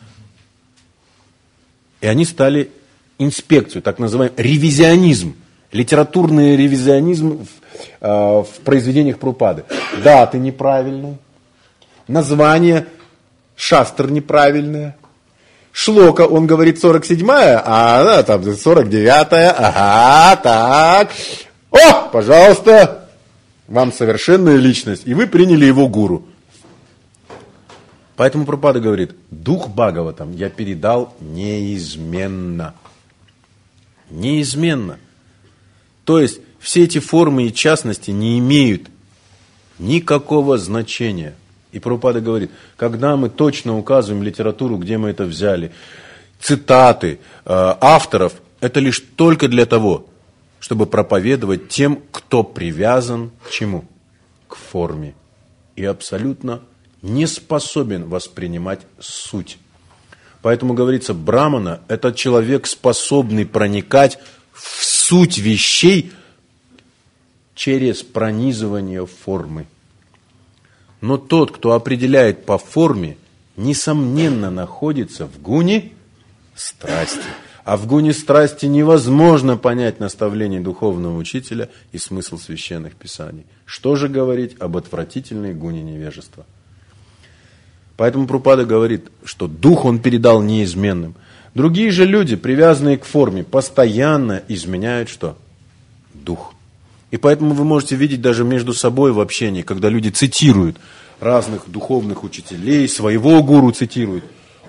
Speaker 1: И они стали инспекцию, так называемый ревизионизм, литературный ревизионизм в, э, в произведениях Прабхупады. Даты неправильные, название шастр неправильное. Шлока, он говорит сорок седьмая, а она там сорок девятая, ага, так. О, пожалуйста, вам совершенная личность, и вы приняли его гуру. Поэтому Прабхупада говорит, дух Бхагаватам я передал неизменно. Неизменно. То есть, все эти формы и частности не имеют никакого значения. И Прабхупада говорит, когда мы точно указываем литературу, где мы это взяли, цитаты э, авторов, это лишь только для того, чтобы проповедовать тем, кто привязан к чему? К форме. И абсолютно не способен воспринимать суть. Поэтому говорится, брамана – это человек, способный проникать в суть вещей через пронизывание формы. Но тот, кто определяет по форме, несомненно находится в гуне страсти. А в гуне страсти невозможно понять наставление духовного учителя и смысл священных писаний. Что же говорить об отвратительной гуне невежества? Поэтому Прабхупада говорит, что дух он передал неизменным. Другие же люди, привязанные к форме, постоянно изменяют что? Дух. И поэтому вы можете видеть даже между собой в общении, когда люди цитируют разных духовных учителей, своего гуру цитируют.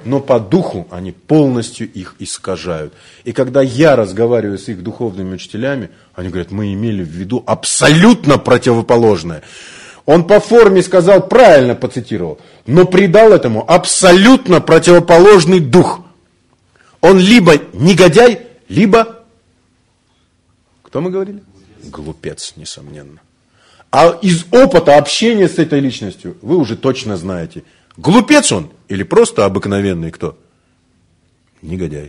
Speaker 1: но по духу они полностью их искажают. И когда я разговариваю с их духовными учителями, они говорят, мы имели в виду абсолютно противоположное. Он по форме сказал, правильно поцитировал, но придал этому абсолютно противоположный дух. Он либо негодяй, либо, кто мы говорили? Глупец, несомненно. А из опыта общения с этой личностью вы уже точно знаете, глупец он или просто обыкновенный кто? Негодяй.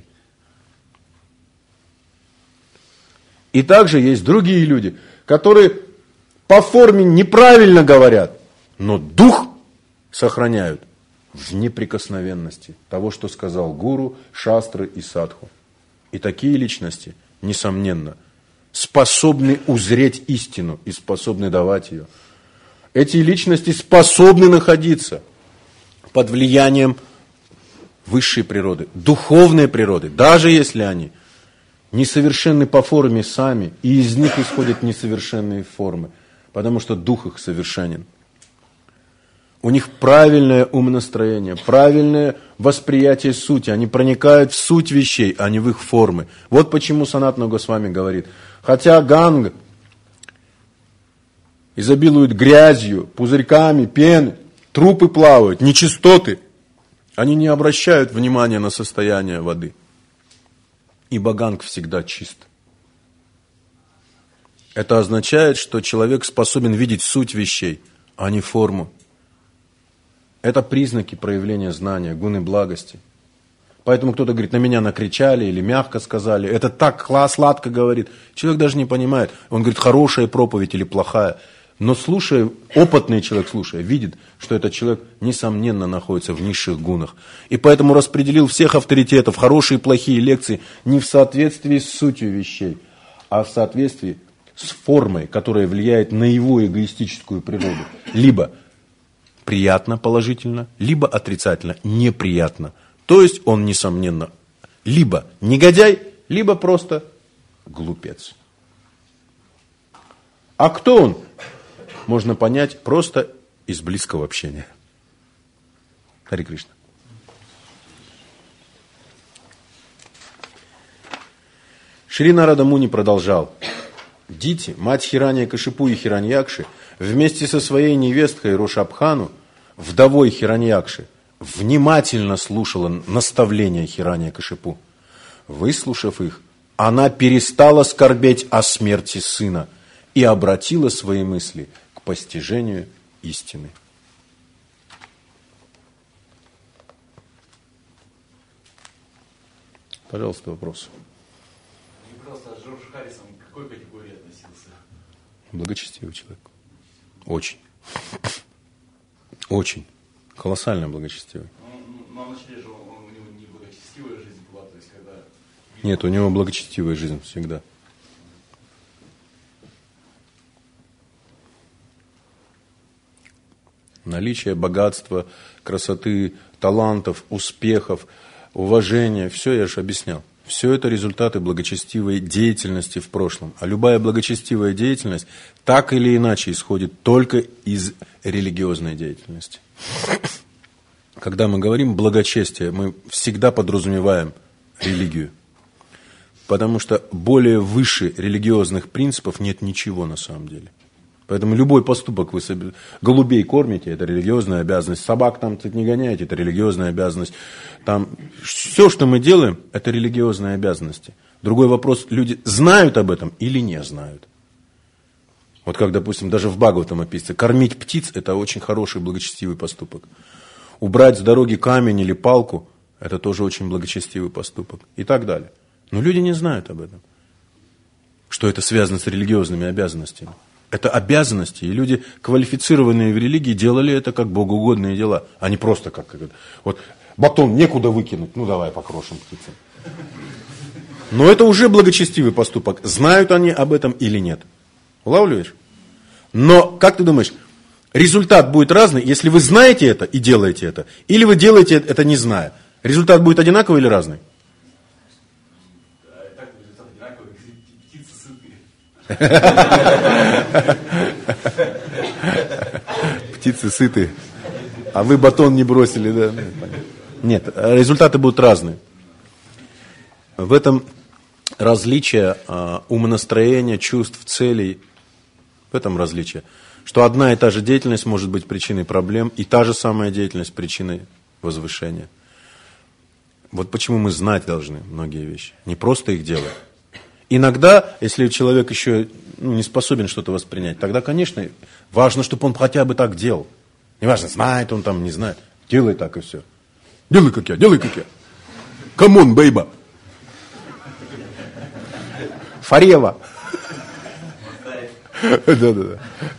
Speaker 1: И также есть другие люди, которые по форме неправильно говорят, но дух сохраняют в неприкосновенности того, что сказал гуру, шастры и садху. И такие личности, несомненно, способны узреть истину и способны давать ее. Эти личности способны находиться под влиянием высшей природы, духовной природы, даже если они несовершенны по форме сами, и из них исходят несовершенные формы, потому что дух их совершенен. У них правильное умонастроение, правильное восприятие сути. Они проникают в суть вещей, а не в их формы. Вот почему Санатана Госвами говорит, хотя Ганга изобилует грязью, пузырьками, пеной, трупы плавают, нечистоты, они не обращают внимания на состояние воды. Ибо Ганг всегда чист. Это означает, что человек способен видеть суть вещей, а не форму. Это признаки проявления знания, гуны благости. Поэтому кто-то говорит, на меня накричали или мягко сказали. Это так сладко говорит. Человек даже не понимает. Он говорит, хорошая проповедь или плохая. Но слушая, опытный человек, слушая, видит, что этот человек, несомненно, находится в низших гунах. И поэтому распределил всех авторитетов, хорошие и плохие лекции, не в соответствии с сутью вещей, а в соответствии с формой, которая влияет на его эгоистическую природу. Либо приятно, положительно, либо отрицательно, неприятно. То есть он, несомненно, либо негодяй, либо просто глупец. А кто он? Можно понять просто из близкого общения. Хари Кришна. Шри Нарада Муни продолжал. Дити, мать Хираньякашипу и Хираньякши, вместе со своей невесткой Рошабхану, вдовой Хираньякши, внимательно слушала наставления Хираньякашипу. Выслушав их, она перестала скорбеть о смерти сына и обратила свои мысли к постижению истины. Пожалуйста, вопрос.
Speaker 2: Просто Джордж Харрисон к какой категории относился?
Speaker 1: Благочестивый человек. Очень. Очень. Колоссально благочестивый.
Speaker 2: Но на начале же он, у него не благочестивая жизнь была, то есть когда...
Speaker 1: Нет, у него благочестивая жизнь всегда. Наличие богатства, красоты, талантов, успехов, уважения, все я же объяснял. Все это результаты благочестивой деятельности в прошлом. А любая благочестивая деятельность так или иначе исходит только из религиозной деятельности. Когда мы говорим благочестие, мы всегда подразумеваем религию. Потому что более выше религиозных принципов нет ничего на самом деле. Поэтому любой поступок, вы голубей кормите, это религиозная обязанность, собак там не гоняете, это религиозная обязанность. Там, все, что мы делаем, это религиозные обязанности. Другой вопрос, люди знают об этом или не знают. Вот как, допустим, даже в Бхагаватам описывается, кормить птиц – это очень хороший благочестивый поступок. Убрать с дороги камень или палку – это тоже очень благочестивый поступок. И так далее. Но люди не знают об этом, что это связано с религиозными обязанностями. Это обязанности, и люди, квалифицированные в религии, делали это как богоугодные дела, а не просто как... Вот батон некуда выкинуть, ну давай покрошим птицам. Но это уже благочестивый поступок. Знают они об этом или нет? Улавливаешь? Но, как ты думаешь, результат будет разный, если вы знаете это и делаете это, или вы делаете это не зная? Результат будет одинаковый или разный? Птицы сыты, а вы батон не бросили, да? Нет, результаты будут разные. В этом различие а, умонастроения, чувств, целей, в этом различие. Что одна и та же деятельность может быть причиной проблем, и та же самая деятельность причиной возвышения. Вот почему мы знать должны многие вещи, не просто их делать. Иногда, если человек еще ну, не способен что-то воспринять, тогда, конечно, важно, чтобы он хотя бы так делал. Неважно, знает он там, не знает. Делай так и все. Делай как я, делай как я. Come on, baby. Фарева. Да-да-да.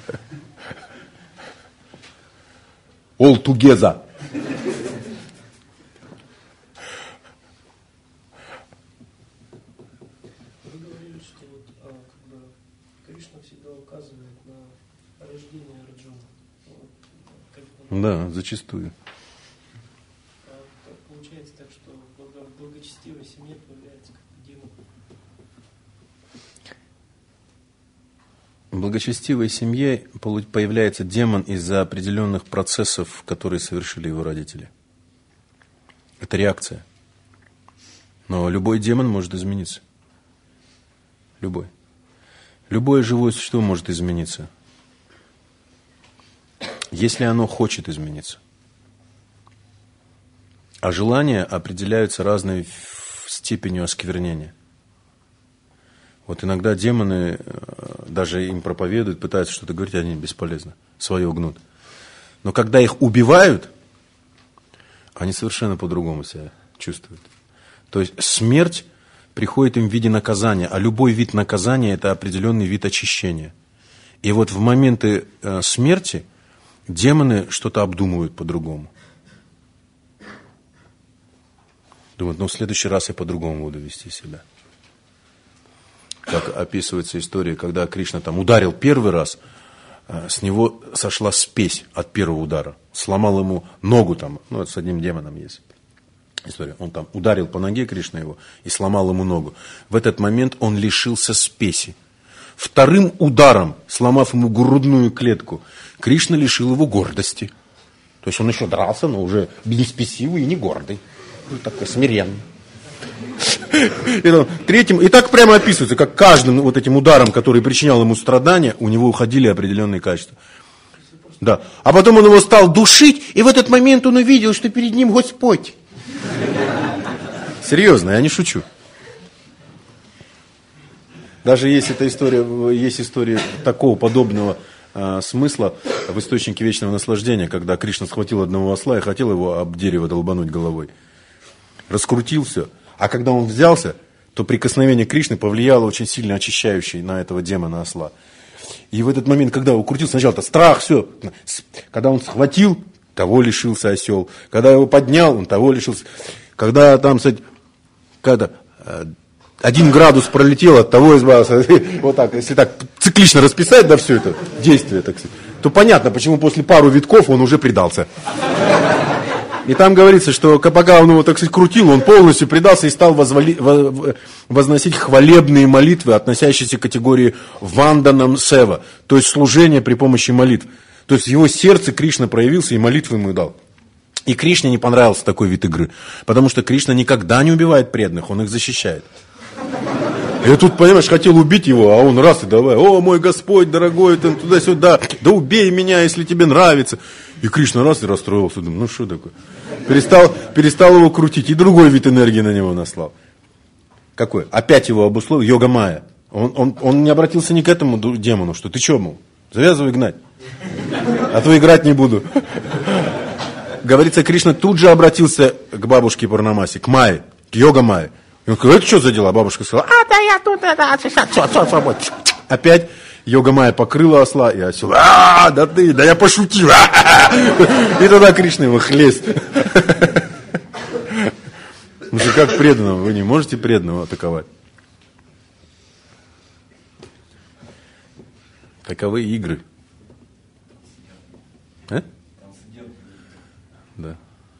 Speaker 1: All together.
Speaker 3: Вы говорили, что вот, а, как бы, Кришна всегда указывает на рождение Арджуна. Вот, как бы,
Speaker 1: Да, зачастую.
Speaker 3: а, так получается так, что в благочестивой семье появляется как демон.
Speaker 1: В благочестивой семье появляется демон из-за определенных процессов, которые совершили его родители. Это реакция. Но любой демон может измениться. Любой. Любое живое существо может измениться, если оно хочет измениться. А желания определяются разной степенью осквернения. Вот иногда демоны, даже им проповедуют, пытаются что-то говорить, они бесполезно, свое гнут. Но когда их убивают, они совершенно по-другому себя чувствуют. То есть смерть приходит им в виде наказания, а любой вид наказания – это определенный вид очищения. И вот в моменты смерти демоны что-то обдумывают по-другому. Думают, ну в следующий раз я по-другому буду вести себя. Как описывается история, когда Кришна там ударил первый раз, с него сошла спесь от первого удара. Сломал ему ногу там, ну это с одним демоном есть история. Он там ударил по ноге Кришна его и сломал ему ногу. В этот момент он лишился спеси. Вторым ударом, сломав ему грудную клетку, Кришна лишил его гордости. То есть он еще дрался, но уже не спесивый и не гордый. Ну, такой смиренный. И, там, третьим, и так прямо описывается, как каждым вот этим ударом, который причинял ему страдания, у него уходили определенные качества. Да. А потом он его стал душить, и в этот момент он увидел, что перед ним Господь. Серьезно, я не шучу. Даже есть эта история, есть история такого подобного а, смысла в источнике вечного наслаждения, когда Кришна схватил одного осла и хотел его об дерево долбануть головой. Раскрутил все. А когда он взялся, то прикосновение Кришны повлияло очень сильно очищающее на этого демона осла. И в этот момент, когда его крутил, сначала-то страх, все. Когда он схватил, того лишился осел. Когда его поднял, он того лишился. Когда там, кстати, когда один градус пролетел, от того избавился. Вот так, если так циклично расписать, да, все это действие, так сказать, то понятно, почему после пару витков он уже предался. И там говорится, что пока он его, так сказать, крутил, он полностью предался и стал возвали, возносить хвалебные молитвы, относящиеся к категории ванданам сева, то есть служение при помощи молитв. То есть в его сердце Кришна проявился и молитву ему дал. И Кришне не понравился такой вид игры, потому что Кришна никогда не убивает преданных, он их защищает. Я тут, понимаешь, хотел убить его, а он раз и давай, о, мой Господь, дорогой, там туда-сюда, да убей меня, если тебе нравится. И Кришна раз и расстроился, думаю, ну что такое. Перестал, перестал его крутить, и другой вид энергии на него наслал. Какой? Опять его обусловил, йога майя. Он, он, он не обратился ни к этому демону, что ты что, мол, завязывай гнать, а то играть не буду. Говорится, Кришна тут же обратился к бабушке Пурнамаси, к Майе, к йога майе. И он говорит, это что за дела? Бабушка сказала, а, да я тут, это, сейчас, все, все, все. Опять йога майя покрыла осла, и осел, а, да ты, да я пошутил. И тогда Кришна его хлест. Ну же, как преданного, вы не можете преданного атаковать. Таковы игры. А? Да.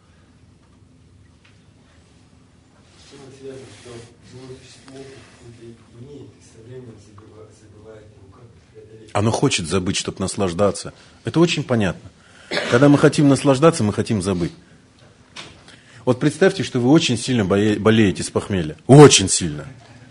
Speaker 1: Оно хочет забыть, чтобы наслаждаться. Это очень понятно. Когда мы хотим наслаждаться, мы хотим забыть. Вот представьте, что вы очень сильно болеете с похмелья. Очень сильно.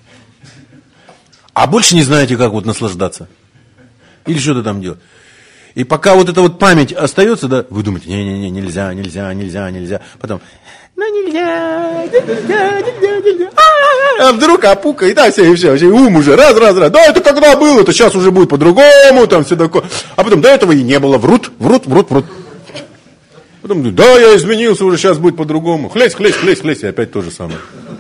Speaker 1: А больше не знаете, как вот наслаждаться. Или что-то там делать. И пока вот эта вот память остается, да, вы думаете, не-не-не, нельзя, нельзя, нельзя, нельзя. Потом, ну нельзя, нельзя, нельзя, нельзя. А вдруг опука, и да, все, и все, и ум уже, раз, раз, раз. Да, это когда было, это сейчас уже будет по-другому, там все такое. А потом, до этого и не было, врут, врут, врут, врут. Потом, да, я изменился, уже сейчас будет по-другому. Хлесь, хлесь, хлесь, хлесь, и опять то же самое.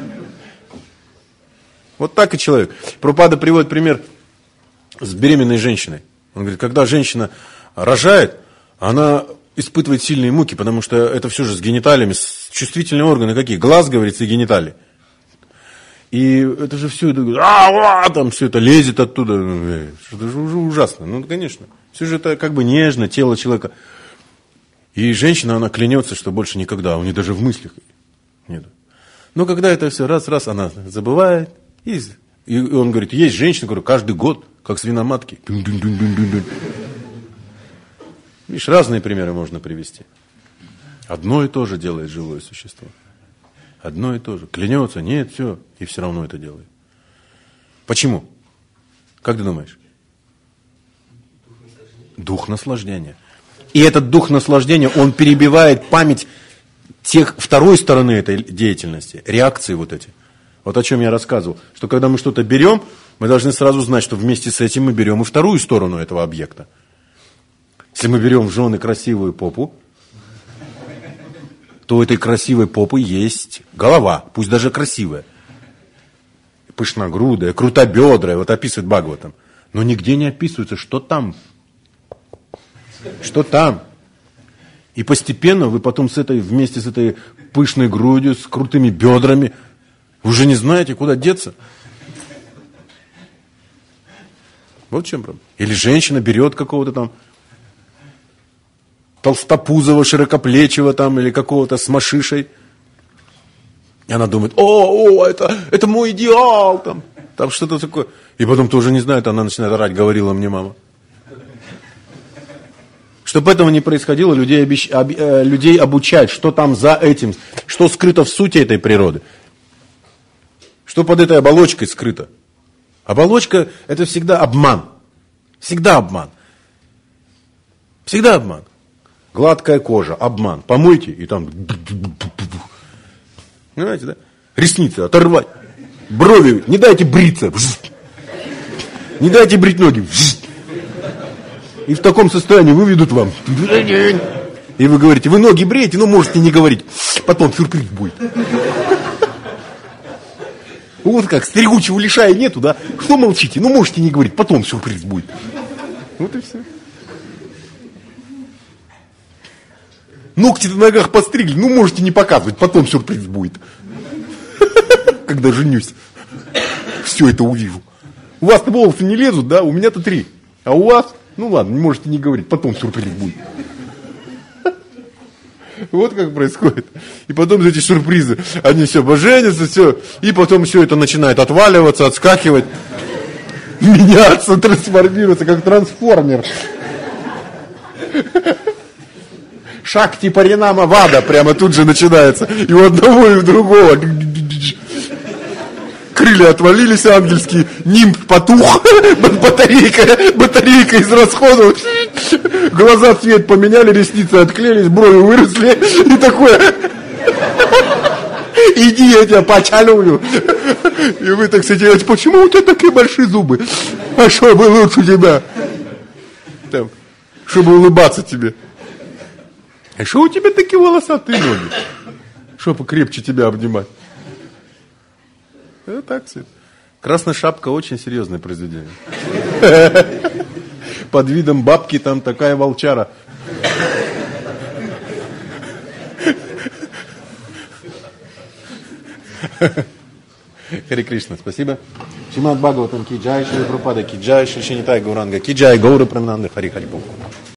Speaker 1: Вот так и человек. Прабхупада приводит пример с беременной женщиной. Он говорит, когда женщина рожает, она испытывает сильные муки, потому что это все же с гениталиями, чувствительные органы какие? Глаз, говорится, и гениталии. И это же все, это, а, а, там все это лезет оттуда. Это же уже ужасно. Ну, конечно. Все же это как бы нежно, тело человека. И женщина, она клянется, что больше никогда, у нее даже в мыслях нет. Но когда это все раз-раз, она забывает. И, и он говорит, есть женщины, которые каждый год, как свиноматки. Видишь, разные примеры можно привести. Одно и то же делает живое существо. Одно и то же. Клянется, нет, все, и все равно это делает. Почему? Как ты думаешь? Дух наслаждения. И этот дух наслаждения, он перебивает память тех, второй стороны этой деятельности, реакции вот эти. Вот о чем я рассказывал, что когда мы что-то берем, мы должны сразу знать, что вместе с этим мы берем и вторую сторону этого объекта. Если мы берем в жены красивую попу, то у этой красивой попы есть голова, пусть даже красивая, пышногрудая, крутобедрая, вот описывает Бхагаватам. Но нигде не описывается, что там. Что там. И постепенно вы потом с этой, вместе с этой пышной грудью, с крутыми бедрами, вы уже не знаете, куда деться. Вот в чем проблема. Или женщина берет какого-то там толстопузого, широкоплечего там, или какого-то с машишей. И она думает, о, о, это, это мой идеал, там, там что-то такое. И потом тоже не знает, она начинает орать, говорила мне мама. Чтобы этого не происходило, людей, обещ... об... людей обучать, что там за этим, что скрыто в сути этой природы. Что под этой оболочкой скрыто. Оболочка – это всегда обман. Всегда обман. Всегда обман. Гладкая кожа, обман. Помойте, и там... Понимаете, да? Ресницы оторвать. Брови, не дайте бриться. Не дайте брить ноги. И в таком состоянии выведут вам. И вы говорите, вы ноги бреете, но можете не говорить. Потом сюрприз будет. Вот как, стригучего лишая нету, да? Что молчите? Ну, можете не говорить, потом сюрприз будет. Вот и все. Ногти на ногах постригли, ну, можете не показывать, потом сюрприз будет. Когда женюсь. Все это увижу. У вас-то волосы не лезут, да? У меня-то три. А у вас, ну ладно, не можете не говорить, потом сюрприз будет. Вот как происходит. И потом эти сюрпризы, они все поженятся, все, и потом все это начинает отваливаться, отскакивать, меняться, трансформироваться, как трансформер. Шаг типа Ринама Вада прямо тут же начинается. И у одного, и у другого. Крылья отвалились ангельские, нимб потух, батарейка, батарейка израсходовалась, глаза цвет поменяли, ресницы отклеились, брови выросли, и такое, иди, я тебя почалую. И вы так сидите, почему у тебя такие большие зубы? А что бы лучше тебя? Там, чтобы улыбаться тебе. А что у тебя такие волосатые ноги? Чтобы крепче тебя обнимать. Это так все. Красная шапка очень серьезное произведение. Под видом бабки там такая волчара. Харе Кришна, спасибо. Шримад Бхагаватам ки джай, Шрила Прабхупада ки джай, Шри Шри Нитай Гауранга ки джай, Гаура Прамананда, Хари Хари Богу.